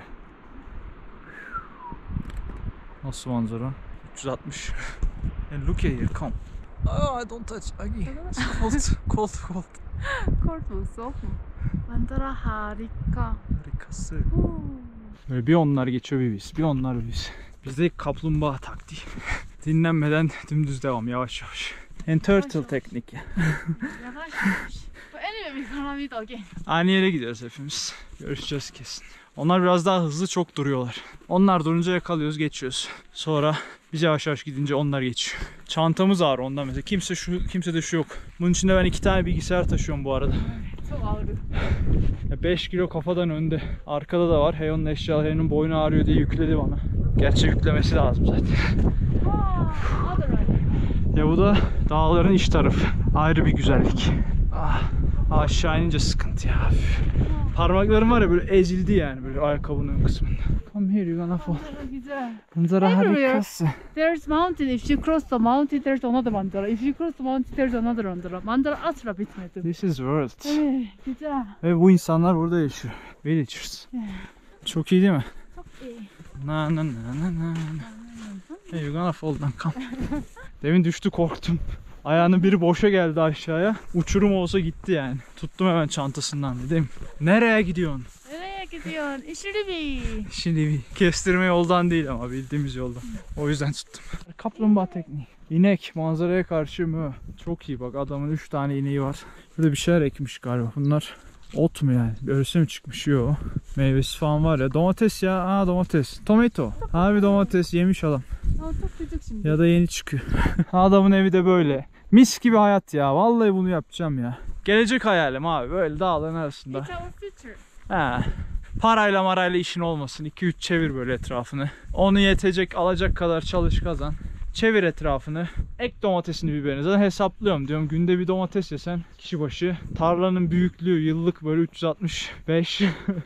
[SPEAKER 1] Nasıl manzara? 360. And look here, come. Oh, I don't touch. Agi. Cold.
[SPEAKER 2] Kort mu? Soğuk mu? Manzara harika.
[SPEAKER 1] Harikası. Böyle bir onlar geçiyor, bir biz. Bir onlar, bir biz. Bizde kaplumbağa taktiği. Dinlenmeden dümdüz devam, yavaş. And turtle teknik ya.
[SPEAKER 2] Yavaş. But anyway, we gonna meet again.
[SPEAKER 1] Aynı yere gidiyoruz hepimiz. Görüşeceğiz kesin. Onlar biraz daha hızlı, çok duruyorlar. Onlar durunca yakalıyoruz, geçiyoruz. Sonra biz yavaş gidince onlar geçiyor. Çantamız ağır ondan mesela. Kimse de şu yok. Bunun içinde ben 2 tane bilgisayar taşıyorum bu arada.
[SPEAKER 2] Çok ağır.
[SPEAKER 1] 5 kilo kafadan önde. Arkada da var. Heyon'un eşyaları, Heyon'un boynu ağrıyor diye yükledi bana. Gerçi yüklemesi lazım zaten.
[SPEAKER 2] Other one.
[SPEAKER 1] Ya bu da dağların iç tarafı. Ayrı bir güzellik. Aşağı inince sıkıntı ya. Parmaklarım var ya böyle ezildi yani böyle ayakkabının ön kısmında. Come here, you're gonna fall.
[SPEAKER 2] güzel.
[SPEAKER 1] Manzara
[SPEAKER 2] Everywhere.
[SPEAKER 1] harikası.
[SPEAKER 2] There's mountain. If you cross the mountain, there's another mandala. If you cross the mountain, there's another mandala. Mandala asla bitmedi.
[SPEAKER 1] This is world.
[SPEAKER 2] Evet, güzel.
[SPEAKER 1] Ve bu insanlar burada yaşıyor. Villagers. Çok iyi değil mi?
[SPEAKER 2] Çok iyi.
[SPEAKER 1] Na na na na na. Hey, you're gonna fall down. Come. Demin düştü, korktum. Ayağının biri boşa geldi aşağıya. Uçurum olsa gitti yani. Tuttum hemen çantasından dedim. Nereye gidiyorsun?
[SPEAKER 2] Nereye gidiyorsun? İşilibi.
[SPEAKER 1] Şimdi bir kestirme yoldan değil ama bildiğimiz yoldan. O yüzden tuttum. Kaplumbağa tekniği. İnek manzaraya karşı mı? Çok iyi bak, adamın 3 tane ineği var. Burada bir şeyler ekmiş galiba. Bunlar ot mu yani? Örse mi çıkmış? Yok. Meyvesi falan var ya. Domates ya. Aa, domates. Tomato. Abi domates yemiş adam.
[SPEAKER 2] Çok küçük şimdi.
[SPEAKER 1] Ya da yeni çıkıyor. Adamın evi de böyle. Mis gibi hayat ya. Vallahi bunu yapacağım ya. Gelecek hayalim abi. Böyle dağların arasında.
[SPEAKER 2] It's our future.
[SPEAKER 1] He. Parayla marayla işin olmasın. 2-3 çevir böyle etrafını. Onu yetecek alacak kadar çalış kazan. Çevir etrafını. Ek domatesini, biberini. Zaten hesaplıyorum diyorum. Günde bir domates yesen kişi başı. Tarlanın büyüklüğü yıllık böyle 365.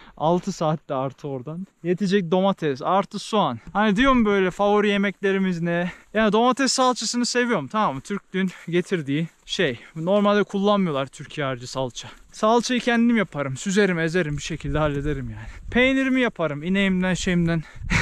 [SPEAKER 1] 6 saatte artı oradan. Yetecek domates artı soğan. Hani diyorum böyle favori yemeklerimiz ne? Yani domates salçasını seviyorum, tamam mı? Türklüğün getirdiği şey. Normalde kullanmıyorlar Türkiye harcı salça. Salçayı kendim yaparım. Süzerim, ezerim, bir şekilde hallederim yani. Peynirimi yaparım. İneğimden, şeyimden.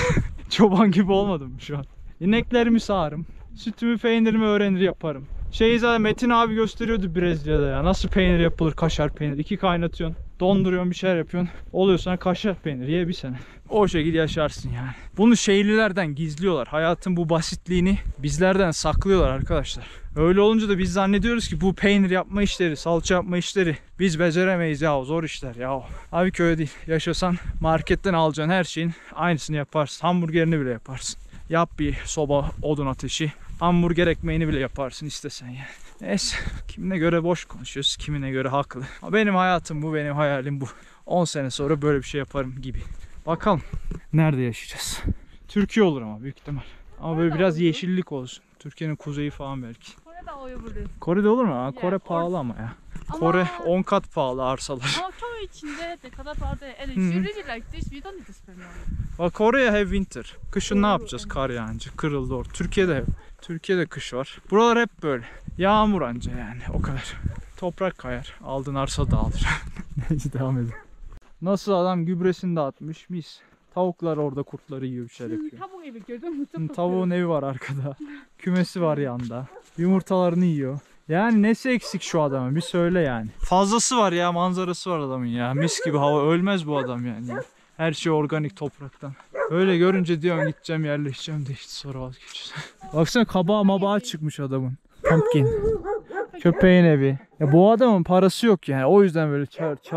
[SPEAKER 1] Çoban gibi olmadım mı şu an? İneklerimi sağarım. Sütümü, peynirimi öğrenir yaparım. Zaten Metin abi gösteriyordu Brezilya'da ya. Nasıl peynir yapılır, kaşar peynir. 2 kaynatıyorsun. Donduruyorsun, bir şeyler yapıyorsun. Oluyor sana kaşar peynir. Ye bir sene. O şekilde yaşarsın yani. Bunu şehirlilerden gizliyorlar. Hayatın bu basitliğini bizlerden saklıyorlar arkadaşlar. Öyle olunca da biz zannediyoruz ki bu peynir yapma işleri, salça yapma işleri biz beceremeyiz ya, zor işler ya. Abi köye değil. Yaşasan marketten alacağın her şeyin aynısını yaparsın. Hamburgerini bile yaparsın. Yap bir soba, odun ateşi. Hamburger ekmeğini bile yaparsın istesen yani. Neyse, kimine göre boş konuşuyoruz, kimine göre haklı. Benim hayatım bu, benim hayalim bu. 10 sene sonra böyle bir şey yaparım gibi. Bakalım nerede yaşayacağız. Türkiye olur ama büyük ihtimal. Ama böyle biraz yeşillik olsun. Türkiye'nin kuzeyi falan belki.
[SPEAKER 2] Kore'de olabilir.
[SPEAKER 1] Kore'de olur mu? Kore pahalı ama ya. Kore 10 kat pahalı arsalar.
[SPEAKER 2] Ama köy içinde ne kadar pahalı. And if you really like this, we don't need to spend money.
[SPEAKER 1] Bak, Kore'ye have winter. Kışın ne yapacağız? Kar yağınca. Kırıldı orada. Türkiye'de kış var. Buralar hep böyle. Yağmur anca yani. O kadar. Toprak kayar. Aldığın arsa dağılır. Neyse, devam edelim. Nasıl adam gübresini dağıtmış. Mis. Tavuklar orada kurtları yiyor, bir şeyler yapıyor.
[SPEAKER 2] Tavuk evi gördün mü? Çok
[SPEAKER 1] Tavuğun evi var arkada. Kümesi var yanında. Yumurtalarını yiyor. Yani nesi eksik şu adamın? Bir söyle yani. Fazlası var ya, manzarası var adamın ya. Mis gibi hava, ölmez bu adam yani. Her şey organik topraktan. Öyle görünce diyorum gideceğim, yerleşeceğim de hiç, sonra vazgeçeceğim. Baksana, kabağı mabağı çıkmış adamın. Pumpkin. Köpeğin evi. Ya bu adamın parası yok yani. O yüzden böyle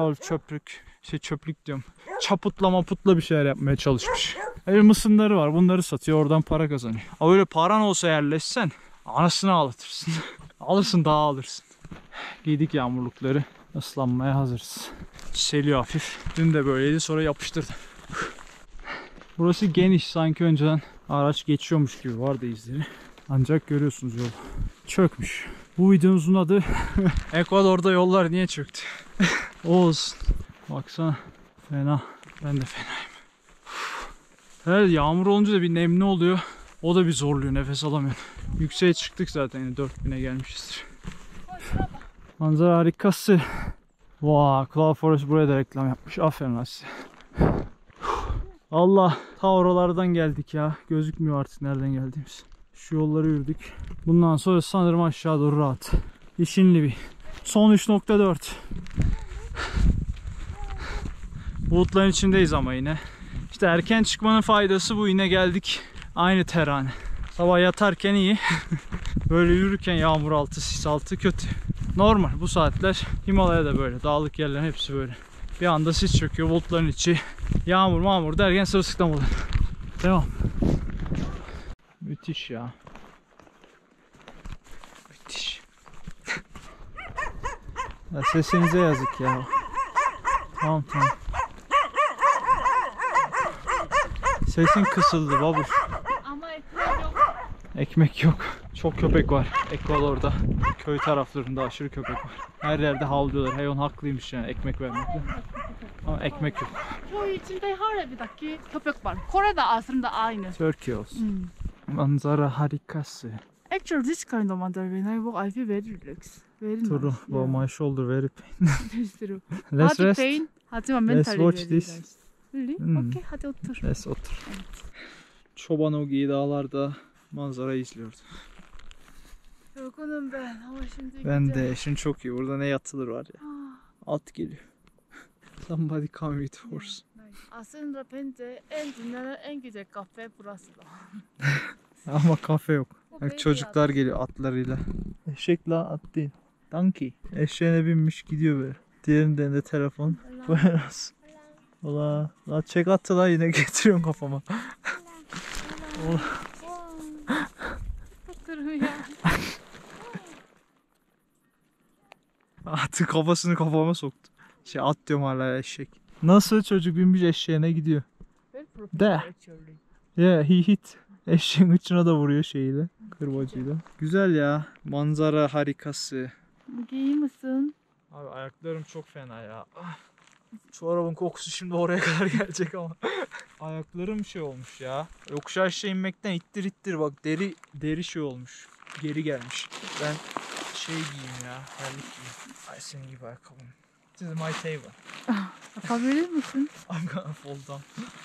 [SPEAKER 1] çöplük diyorum. Çaputla maputla bir şeyler yapmaya çalışmış. Öyle mısınları var. Bunları satıyor. Oradan para kazanıyor. Ama öyle paran olsa yerleşsen anasını ağlatırsın. Alırsın, daha alırsın. Giydik yağmurlukları. Islanmaya hazırız. Seliyor hafif. Dün de böyleydi, sonra yapıştırdım. Burası geniş, sanki önceden araç geçiyormuş gibi vardı izleri. Ancak görüyorsunuz yol çökmüş. Bu videomuzun adı Ekvador'da yollar niye çöktü? Olsun. Baksana, fena. Ben de fenayım. Evet, yağmur olunca da bir nemli oluyor. O da bir zorluyor, nefes alamıyorum. Yükseğe çıktık zaten, yani 4000'e gelmişizdir. Manzara harikası. Wow, Cloud Forest buraya da reklam yapmış. Aferin Asya. Allah, ta oralardan geldik ya. Gözükmüyor artık nereden geldiğimiz. Şu yolları yürüdük. Bundan sonra sanırım aşağı doğru rahat. İşinli bir. Son 3.4. Bulutların içindeyiz ama yine. İşte erken çıkmanın faydası bu, yine geldik. Aynı terane. Sabah yatarken iyi. Böyle yürürken yağmur altı, sis altı kötü. Normal bu saatler. Himalaya'da böyle. Dağlık yerlerin hepsi böyle. Bir anda sis çöküyor, bulutların içi. Yağmur derken sırılsıklam oluyor. Devam. Müthiş ya. Müthiş. Ya sesinize yazık ya. Tamam. Sesin kısıldı babuş.
[SPEAKER 2] Ama ekmek yok.
[SPEAKER 1] Ekmek yok. Çok köpek var Ekvador'da. Köy taraflarında aşırı köpek var. Her yerde havlıyorlar. Hayvan haklıymış yani ekmek vermekte. Ama ekmek yok.
[SPEAKER 2] Köy içinde her evdeki köpek var. Kore'de aslında aynı.
[SPEAKER 1] Türkiye olsun. Manzara harikası.
[SPEAKER 2] Actually, this kind of mother, when I walk, I feel very relaxed. Very
[SPEAKER 1] True.
[SPEAKER 2] nice.
[SPEAKER 1] Well, my shoulder very pain.
[SPEAKER 2] That's true.
[SPEAKER 1] Let's
[SPEAKER 2] Body
[SPEAKER 1] rest.
[SPEAKER 2] pain, 하지만
[SPEAKER 1] Let's
[SPEAKER 2] mentally
[SPEAKER 1] watch
[SPEAKER 2] very
[SPEAKER 1] this.
[SPEAKER 2] nice. Really? Okay, hadi otur.
[SPEAKER 1] Let's otur. Çobanogi dağlarda manzara izliyoruz.
[SPEAKER 2] Yorgunum ben. Hava şimdi
[SPEAKER 1] Ben
[SPEAKER 2] güzel.
[SPEAKER 1] de eşin çok iyi. Burada ne yatılır var ya. At geliyor. Somebody come with horse.
[SPEAKER 2] Aslında bence dünyanın en güzel kafe burası da.
[SPEAKER 1] Ama kafe yok.
[SPEAKER 2] Bu
[SPEAKER 1] Bak
[SPEAKER 2] belli
[SPEAKER 1] çocuklar geliyor atlarıyla. Eşek la at değil. Donkey. Eşeğine binmiş gidiyor böyle. Diğerinden de telefon. Buenos. Ola. La çek attı la yine getiriyorsun kafama.
[SPEAKER 2] Oturuyor.
[SPEAKER 1] Atın kafasını kafama soktu. At diyorum hala eşek. Nasıl çocuk binmiş eşeğine gidiyor.
[SPEAKER 2] Very
[SPEAKER 1] De.
[SPEAKER 2] professional actually.
[SPEAKER 1] Yeah, he hit. Eşeğin uçuna da vuruyor şeyiyle. Kırbacıyla. Güzel ya. Manzara harikası.
[SPEAKER 2] Bugün iyi misin?
[SPEAKER 1] Abi ayaklarım çok fena ya. Çorabın kokusu şimdi oraya kadar gelecek ama. Ayaklarım şey olmuş ya. Yokuş aşağı inmekten ittir bak deri şey olmuş. Geri gelmiş. Ben şey giyeyim ya. Terlik giyeyim. Ay senin gibi ayakkabım. This is my table.
[SPEAKER 2] Yapabilir misin?
[SPEAKER 1] I'm gonna fall down.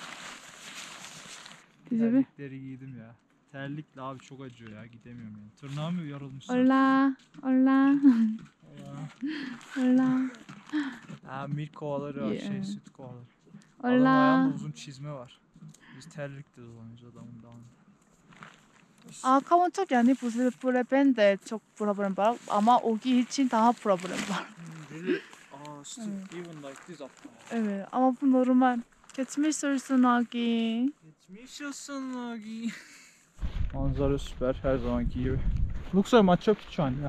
[SPEAKER 2] Güzel.
[SPEAKER 1] Terlikleri giydim ya. Terlikle abi çok acıyor ya, gidemiyorum yani. Tırnağım yarılmış.
[SPEAKER 2] Hola. Hola. Hola.
[SPEAKER 1] Ha, milk kovaları var,
[SPEAKER 2] Yeah.
[SPEAKER 1] süt kovaları. Adamın
[SPEAKER 2] Hola.
[SPEAKER 1] ayağında uzun çizme var. Biz terlikle dolanıyoruz adamın dağında.
[SPEAKER 2] Kamu çok yani bu ben de çok problem var ama Ogi için daha problem var.
[SPEAKER 1] Really? Still even like this up there.
[SPEAKER 2] Evet ama bu normal. Geçmiş olsun Ogi.
[SPEAKER 1] Geçmiş olsun Lagi. Manzara süper her zamanki gibi. Looks like Machu Picchu ya.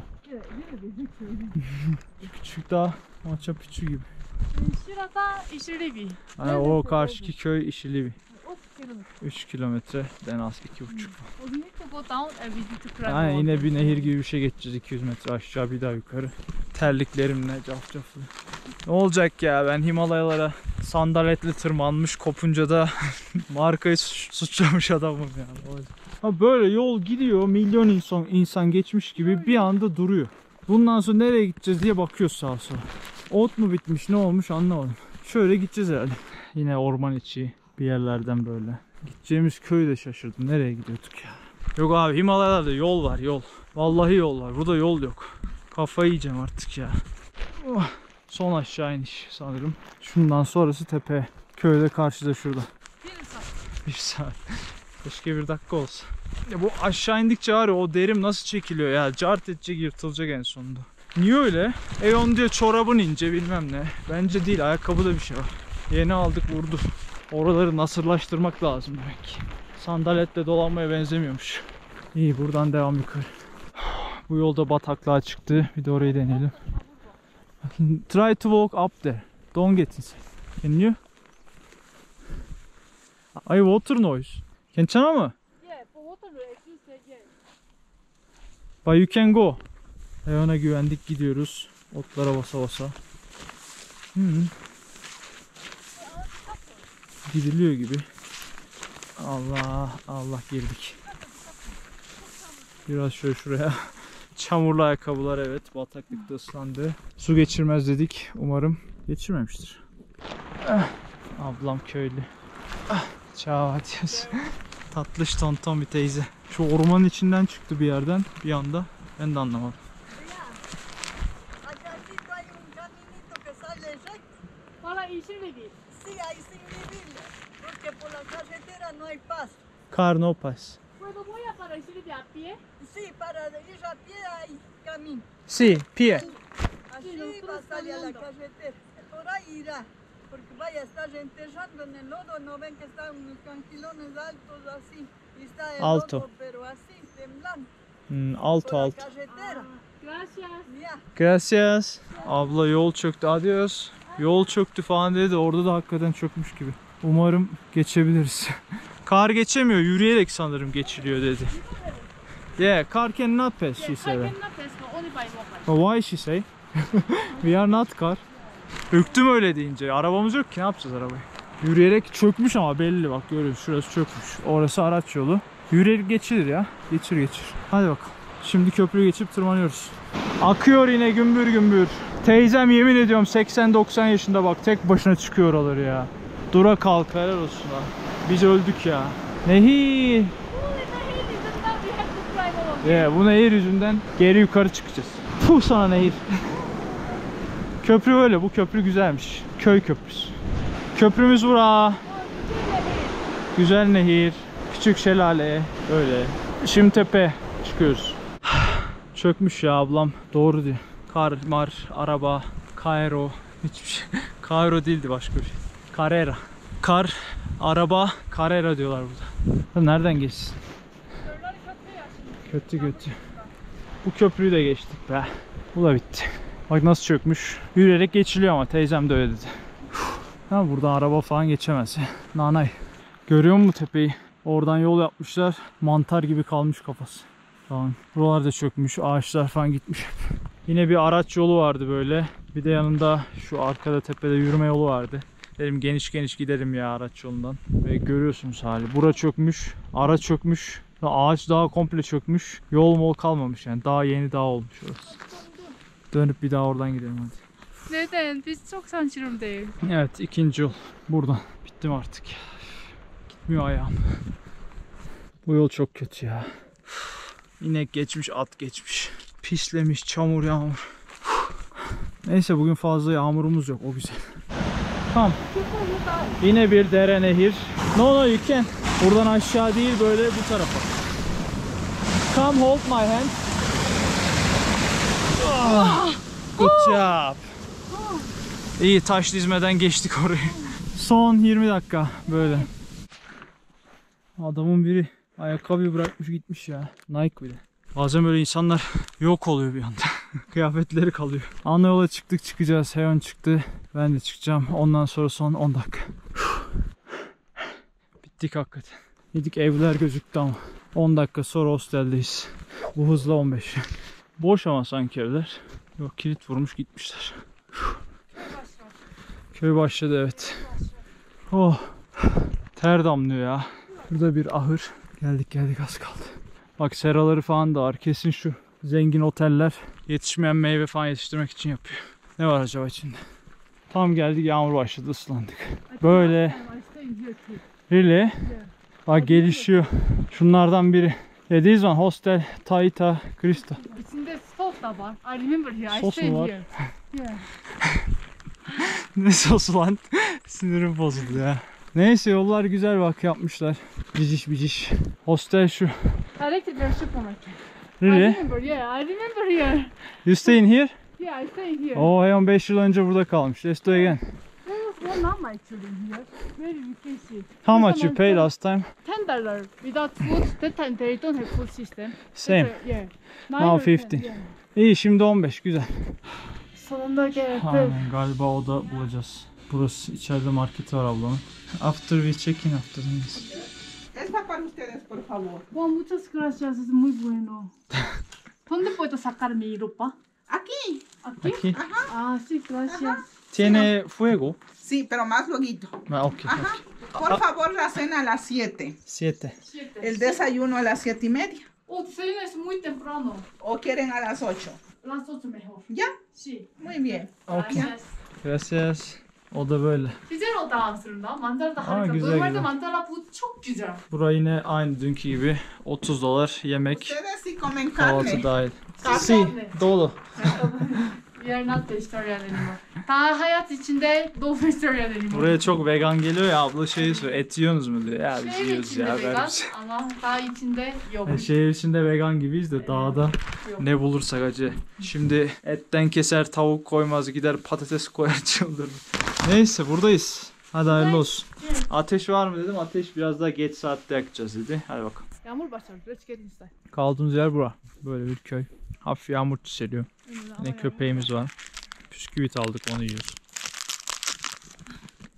[SPEAKER 1] Küçük daha Machu Picchu gibi.
[SPEAKER 2] Şurada İşilibi.
[SPEAKER 1] Yani o karşıki köy İşilibi. 3 kilometreden az 2,5.
[SPEAKER 2] We need to go down and we need to climb.
[SPEAKER 1] Yani yine bir nehir gibi bir şey geçeceğiz 200 metre aşağı bir daha yukarı. Terliklerimle cafcaflı. Ne olacak ya, ben Himalayalara sandaletle tırmanmış, kopunca da markayı suçlamış adamım yani. Ha böyle yol gidiyor, milyon insan geçmiş gibi bir anda duruyor. Bundan sonra nereye gideceğiz diye bakıyoruz sağa sola. Ot mu bitmiş, ne olmuş anlamadım. Şöyle gideceğiz herhalde. Yine orman içi bir yerlerden böyle. Gideceğimiz köyü de şaşırdım. Nereye gidiyorduk ya? Yok abi, Himalayalarda yol var, yol. Vallahi yol var. Burada yol yok. Kafayı yiyeceğim artık ya. Oh, son aşağı iniş sanırım. Şundan sonrası tepe. Köyde karşıda şurada. Bir saat. Keşke 1 dakika olsa. Ya bu aşağı indikçe var ya, o derim nasıl çekiliyor ya. Cart edecek, yırtılacak en sonunda. Niye öyle? Onu diyor çorabın ince bilmem ne. Bence değil, ayakkabıda bir şey var. Yeni aldık, vurdu. Oraları nasırlaştırmak lazım demek ki. Sandaletle dolanmaya benzemiyormuş. İyi, buradan devam yukarı. Bu yolda bataklığa çıktı. Bir de orayı deneyelim. Try to walk up there. Don't get inside. Can you? Ay, water noise. 괜찮아 mı?
[SPEAKER 2] Yeah, but water you say yes.
[SPEAKER 1] But you can go. Ona güvendik, gidiyoruz. Otlara basa basa. Gidiliyor gibi. Allah girdik. Biraz şuraya. Çamurlu ayakkabılar, evet, bataklıkta ıslandı. Su geçirmez dedik. Umarım geçirmemiştir. Ablam köylü. Ciao, adios. Tatlış tonton bir teyze. Şu ormanın içinden çıktı bir yerden bir anda. Ben de anlamadım.
[SPEAKER 6] Acá hay un caminito que sale recto.
[SPEAKER 2] Para İşilibi.
[SPEAKER 6] Sí, ahí sin vivirle, porque por la carretera no hay paso.
[SPEAKER 1] Car no pass.
[SPEAKER 2] Bueno, voy a para İşilibi a pie.
[SPEAKER 6] Sí, para ir a pie hay camino.
[SPEAKER 1] Si, pie.
[SPEAKER 6] Así va a salir a la carretera. Por ahí irá, porque vaya a estar enterrando en el lodo. No ven que están unos canquilones altos así. Y está el
[SPEAKER 1] Alto.
[SPEAKER 6] lodo, pero así, temblando.
[SPEAKER 1] Alto
[SPEAKER 6] Por la
[SPEAKER 1] alto.
[SPEAKER 6] carretera.
[SPEAKER 2] Gracias.
[SPEAKER 6] Ya.
[SPEAKER 1] Gracias. Abla yol çöktü. Adios. Yol çöktü falan dedi. Orada da hakikaten çökmüş gibi. Umarım geçebiliriz. Kar geçemiyor. Yürüyerek sanırım geçiliyor dedi. Yeah, car cannot pass, she said.
[SPEAKER 2] cannot pass, only by walk.
[SPEAKER 1] But why she say? We are not car. Ürktüm öyle deyince. Arabamız yok ki, ne yapacağız arabayı? Yürüyerek çökmüş ama belli, bak görüyoruz, şurası çökmüş. Orası araç yolu. Yürüyerek geçilir ya. Geçir. Hadi bakalım. Şimdi köprüyü geçip tırmanıyoruz. Akıyor yine gümbür gümbür. Teyzem yemin ediyorum 80-90 yaşında, bak tek başına çıkıyor oraları ya. Dura kalk, helal olsun ha. Biz öldük ya. Nehir. Bu nehir yüzünden geri yukarı çıkacağız. Puh sana nehir. Köprü böyle. Bu köprü güzelmiş. Köy köprüsü. Köprümüz bura. Güzel nehir. Küçük şelale. Öyle. Şimtepe çıkıyoruz. Çökmüş ya ablam. Doğru diyor. Kar, mar, araba, Kairo. Hiçbir şey. Kairo değildi, başka bir şey. Carrera. Kar, araba, Carrera diyorlar burada. Nereden geçsin? Kötü. Bu köprüyü de geçtik be. Bu da bitti. Bak nasıl çökmüş. Yürüyerek geçiliyor ama teyzem de öyle dedi. Ha, buradan araba falan geçemez. Nanay. Görüyor musun tepeyi? Oradan yol yapmışlar. Mantar gibi kalmış kafası. Tamam. Buralar da çökmüş. Ağaçlar falan gitmiş. Yine bir araç yolu vardı böyle. Bir de yanında şu arkada tepede yürüme yolu vardı. Dedim geniş gidelim ya araç yolundan. Ve görüyorsunuz hali. Bura çökmüş. Araç çökmüş. Ağaç daha komple çökmüş. Yol mol kalmamış yani. Daha yeni dağ olmuş orası. Dönüp bir daha oradan gidelim hadi.
[SPEAKER 2] Neden? Biz çok sancıyorum değil.
[SPEAKER 1] Evet, ikinci yol. Buradan. Bittim artık. Gitmiyor ayağım. Bu yol çok kötü ya. İnek geçmiş, at geçmiş. Pislemiş, çamur, yağmur. Neyse bugün fazla yağmurumuz yok, o güzel. Tamam. Yine bir dere, nehir. No, you can. Buradan aşağı değil, böyle bu tarafa. Come hold my hand. Good job. İyi, taş dizmeden geçtik orayı. Son 20 dakika böyle. Adamın biri ayakkabıyı bırakmış gitmiş ya. Nike bile. Bazen böyle insanlar yok oluyor bir anda. Kıyafetleri kalıyor. Ana yola çıkacağız. Heyon çıktı. Ben de çıkacağım. Ondan sonra son 10 dakika. Bittik hakikaten. Yedik, evler gözüktü ama. 10 dakika sonra hosteldeyiz. Bu hızla 15. Boş ama sanki evler. Yok, kilit vurmuş gitmişler. Köy başladı, evet. Oh. Ter damlıyor ya. Burada bir ahır. Geldik az kaldı. Bak seraları falan da var. Kesin şu zengin oteller yetişmeyen meyve falan yetiştirmek için yapıyor. Ne var acaba içinde? Tam geldik, yağmur başladı, ıslandık. Böyle. Really? Bak gelişiyor. Şunlardan biri. Yeah, this one hostel Taita Cristo.
[SPEAKER 2] İçinde sos da var. I remember here. I
[SPEAKER 1] Sos
[SPEAKER 2] stayed
[SPEAKER 1] mu var?
[SPEAKER 2] here. Yeah.
[SPEAKER 1] Ne sosu lan? Sinirim bozuldu ya. Neyse yollar güzel, bak yapmışlar. Biciş. Hostel şu.
[SPEAKER 2] Directed their supermarket. I
[SPEAKER 1] Really?
[SPEAKER 2] remember, yeah. I remember here.
[SPEAKER 1] You staying here?
[SPEAKER 2] Yeah, I stayed here.
[SPEAKER 1] Oo, Heyon 5 yıl önce burada kalmış. Let's do again.
[SPEAKER 2] There was one mama actually here. Very you can see.
[SPEAKER 1] How much you paid last time?
[SPEAKER 2] $10 without food. That time they don't have food system.
[SPEAKER 1] Same.
[SPEAKER 2] Yeah.
[SPEAKER 1] Now
[SPEAKER 2] 9 or 10,
[SPEAKER 1] 15.
[SPEAKER 2] yeah.
[SPEAKER 1] İyi, şimdi 15, güzel.
[SPEAKER 2] Sonunda geldi.
[SPEAKER 1] Aynen, galiba o da bulacağız. Burası, içeride marketi var ablanın. After we check in after this.
[SPEAKER 6] Esta para ustedes, por favor.
[SPEAKER 2] Wow, muchas gracias. Es muy bueno. ¿Dónde puedo sacar mi ropa?
[SPEAKER 6] Aquí.
[SPEAKER 2] ¿Aquí?
[SPEAKER 1] Aquí.
[SPEAKER 2] Ah, sí, gracias.
[SPEAKER 1] Tiene fuego.
[SPEAKER 6] Sí, pero más luego.
[SPEAKER 1] Ah, okay.
[SPEAKER 6] Ajá. Por favor, la cena a las 7.
[SPEAKER 1] 7.
[SPEAKER 6] El desayuno a las 7:30.
[SPEAKER 2] Oh, desayuno es muy temprano.
[SPEAKER 6] ¿O quieren a las 8?
[SPEAKER 2] Las 8 mejor.
[SPEAKER 6] ¿Ya?
[SPEAKER 2] Sí.
[SPEAKER 6] Muy bien.
[SPEAKER 1] Okay.
[SPEAKER 2] Gracias.
[SPEAKER 1] Gracias. O da böyle.
[SPEAKER 2] Güzel oldu aslında. Manzara da harika.
[SPEAKER 1] güzel,
[SPEAKER 2] Normalde
[SPEAKER 1] güzel.
[SPEAKER 2] manzara bu çok güzel.
[SPEAKER 1] Bura yine aynı dünkü gibi. $30 yemek.
[SPEAKER 6] Ustedes sí comen
[SPEAKER 1] Kahvaltı
[SPEAKER 6] carne.
[SPEAKER 1] dahil.
[SPEAKER 2] Carne.
[SPEAKER 1] Si, dolu.
[SPEAKER 2] We are not vegetarian anymore. Daha hayat içinde no vegetarian anymore.
[SPEAKER 1] Buraya çok vegan geliyor ya, abla şeyi soruyor. Et yiyorsunuz mu diyor. Ya biz
[SPEAKER 2] Şehir
[SPEAKER 1] yiyoruz
[SPEAKER 2] içinde
[SPEAKER 1] ya.
[SPEAKER 2] vegan ama daha içinde yok.
[SPEAKER 1] Şehir içinde vegan gibiyiz de dağda
[SPEAKER 2] Yok.
[SPEAKER 1] ne bulursak acı. Şimdi etten keser, tavuk koymaz, gider patates koyar, çıldırır. Neyse buradayız. Hadi hayırlı olsun.
[SPEAKER 2] Evet.
[SPEAKER 1] Ateş var mı dedim. Ateş biraz daha geç saatte yakacağız dedi. Hadi bakalım.
[SPEAKER 2] Yağmur başladı. Let's get inside.
[SPEAKER 1] Kaldığımız yer bura. Böyle bir köy. Hafif yağmur çiseliyor. Yine köpeğimiz var. Bisküvit aldık, onu yiyoruz.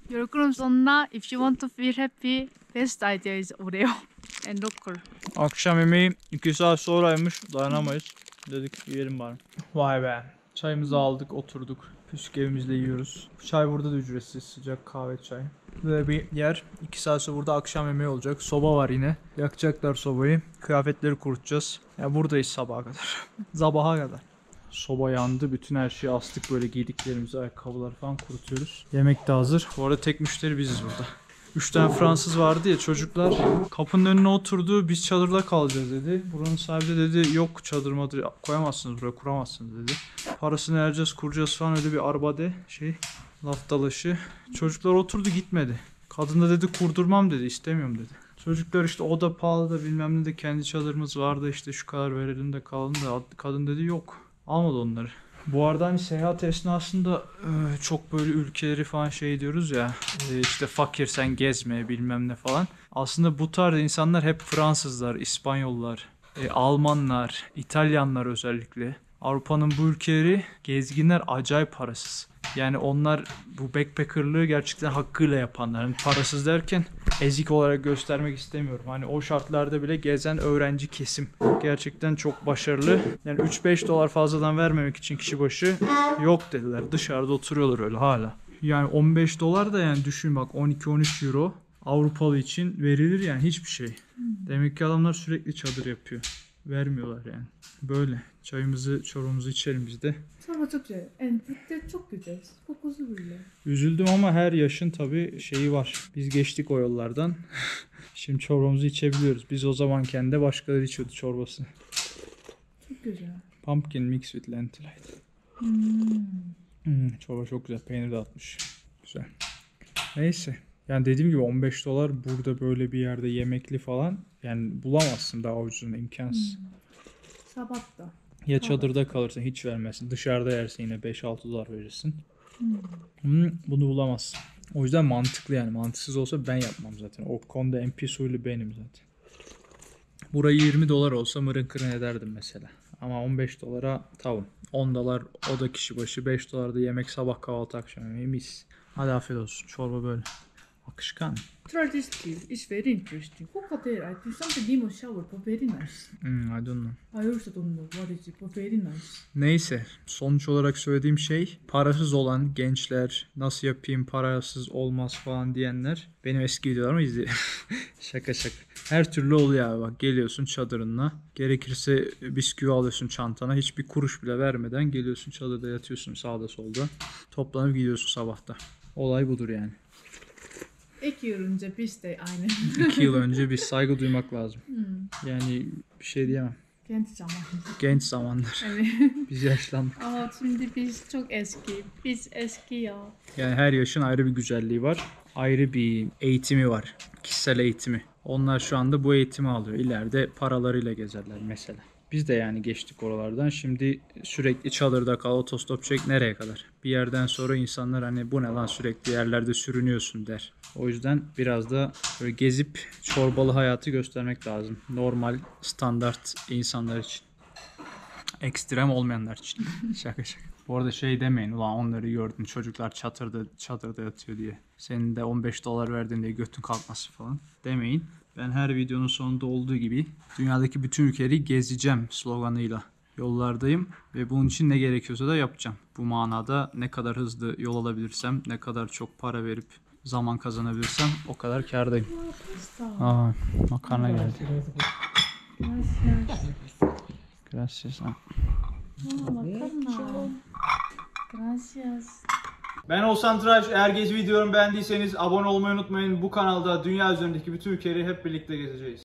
[SPEAKER 2] Your 그럼 썬나 if you want to feel happy best idea is Oreo and local.
[SPEAKER 1] Akşam yemeği 2 saat sonraymış. Dayanamayız. Dedik yiyelim bari. Vay be. Çayımızı aldık, oturduk. Püskevimizle yiyoruz. Çay burada da ücretsiz. Sıcak kahve çay. Böyle bir yer. 2 saat sonra burada akşam yemeği olacak. Soba var yine. Yakacaklar sobayı. Kıyafetleri kurutacağız. Yani buradayız sabaha kadar. Sabaha kadar. Soba yandı. Bütün her şeyi astık. Böyle giydiklerimizi, ayakkabılar falan kurutuyoruz. Yemek de hazır. Bu arada tek müşteri biziz burada. 3 tane Fransız vardı ya, çocuklar kapının önüne oturdu, biz çadırda kalacağız dedi. Buranın sahibi de dedi yok, çadır madır koyamazsınız buraya, kuramazsınız dedi. Parasını vereceğiz, kuracağız falan, öyle bir arbade laf dalaşı. Çocuklar oturdu, gitmedi. Kadın da dedi kurdurmam dedi, istemiyorum dedi. Çocuklar işte o da pahalı da bilmem ne de, kendi çadırımız vardı işte, şu kadar verelim de kalalım da, kadın dedi yok. Almadı onları. Bu arada hani seyahat esnasında çok böyle ülkeleri falan diyoruz ya, işte fakir sen gezme bilmem ne falan. Aslında bu tarz insanlar hep Fransızlar, İspanyollar, Almanlar, İtalyanlar özellikle. Avrupa'nın bu ülkeleri, gezginler acayip parasız. Yani onlar bu backpackerlığı gerçekten hakkıyla yapanlar. Yani parasız derken ezik olarak göstermek istemiyorum. Hani o şartlarda bile gezen öğrenci kesim. Gerçekten çok başarılı. Yani 3-5 dolar fazladan vermemek için kişi başı yok dediler. Dışarıda oturuyorlar öyle hala. Yani 15 dolar da, yani düşün bak, 12-13 euro Avrupalı için verilir yani, hiçbir şey. Demek ki adamlar sürekli çadır yapıyor. Vermiyorlar yani. Böyle. Çayımızı, çorbamızı içelim biz de.
[SPEAKER 2] Çorba çok güzel. And de çok güzel. Kokusu bile.
[SPEAKER 1] Üzüldüm ama her yaşın tabii şeyi var. Biz geçtik o yollardan. Şimdi çorbamızı içebiliyoruz. Biz o zamanken de başkaları içiyordu çorbası.
[SPEAKER 2] Çok güzel.
[SPEAKER 1] Pumpkin mix with lentil. Çorba çok güzel. Peynir de atmış. Güzel. Neyse. Yani dediğim gibi 15 dolar burada böyle bir yerde yemekli falan, yani bulamazsın daha ucuzunu, imkansız.
[SPEAKER 2] Sabahta.
[SPEAKER 1] Ya çadırda kalırsın hiç vermezsin. Dışarıda yersin yine 5-6 dolar verirsin. Bunu bulamazsın. O yüzden mantıklı yani. Mantıksız olsa ben yapmam zaten. O konuda en pis huylu benim zaten. Burayı 20 dolar olsa mırın kırın ederdim mesela. Ama 15 dolara tamam. 10 dolar o da kişi başı. 5 dolar da yemek, sabah kahvaltı, akşam yemeği, mis. Hadi afiyet olsun. Çorba böyle. Akışkan.
[SPEAKER 2] Try this tea. It's very interesting. Coca I do something lemon shower for very nice.
[SPEAKER 1] I don't know.
[SPEAKER 2] I also don't know what is it for very nice.
[SPEAKER 1] Neyse, sonuç olarak söylediğim şey, parasız olan gençler, nasıl yapayım parasız olmaz falan diyenler benim eski videolarımı izleyin. Şaka. Her türlü oluyor abi, bak geliyorsun çadırınla, gerekirse bisküvi alıyorsun çantana, hiçbir kuruş bile vermeden geliyorsun çadırda yatıyorsun sağda solda, toplanıp gidiyorsun sabahta. Olay budur yani.
[SPEAKER 2] 2 yıl önce biz de aynı.
[SPEAKER 1] 2 yıl önce bir saygı duymak lazım. Yani bir şey diyemem.
[SPEAKER 2] Genç zaman.
[SPEAKER 1] Genç zamanlar.
[SPEAKER 2] Evet.
[SPEAKER 1] Biz yaşlandık.
[SPEAKER 2] Ama şimdi biz çok eski. Biz eski ya.
[SPEAKER 1] Yani her yaşın ayrı bir güzelliği var. Ayrı bir eğitimi var. Kişisel eğitimi. Onlar şu anda bu eğitimi alıyor. İleride paralarıyla gezerler mesela. Biz de yani geçtik oralardan. Şimdi sürekli çadırda kal, otostop çek, nereye kadar? Bir yerden sonra insanlar hani bu ne lan, sürekli yerlerde sürünüyorsun der. O yüzden biraz da böyle gezip çorbalı hayatı göstermek lazım. Normal, standart insanlar için. Ekstrem olmayanlar için. Şaka. Bu arada demeyin, ulan onları gördüm çocuklar çadırda yatıyor diye. Senin de 15 dolar verdin diye götün kalkmasın falan demeyin. Ben her videonun sonunda olduğu gibi dünyadaki bütün ülkeleri gezeceğim sloganıyla yollardayım. Ve bunun için ne gerekiyorsa da yapacağım. Bu manada ne kadar hızlı yol alabilirsem, ne kadar çok para verip zaman kazanabilirsem o kadar kârdayım. Aa, makarna geldi. Gracias.
[SPEAKER 2] Makarna. Gracias.
[SPEAKER 1] Ben Oğuzhan Tıraş. Eğer gezi videolarımı beğendiyseniz abone olmayı unutmayın. Bu kanalda dünya üzerindeki bütün ülkeleri hep birlikte gezeceğiz.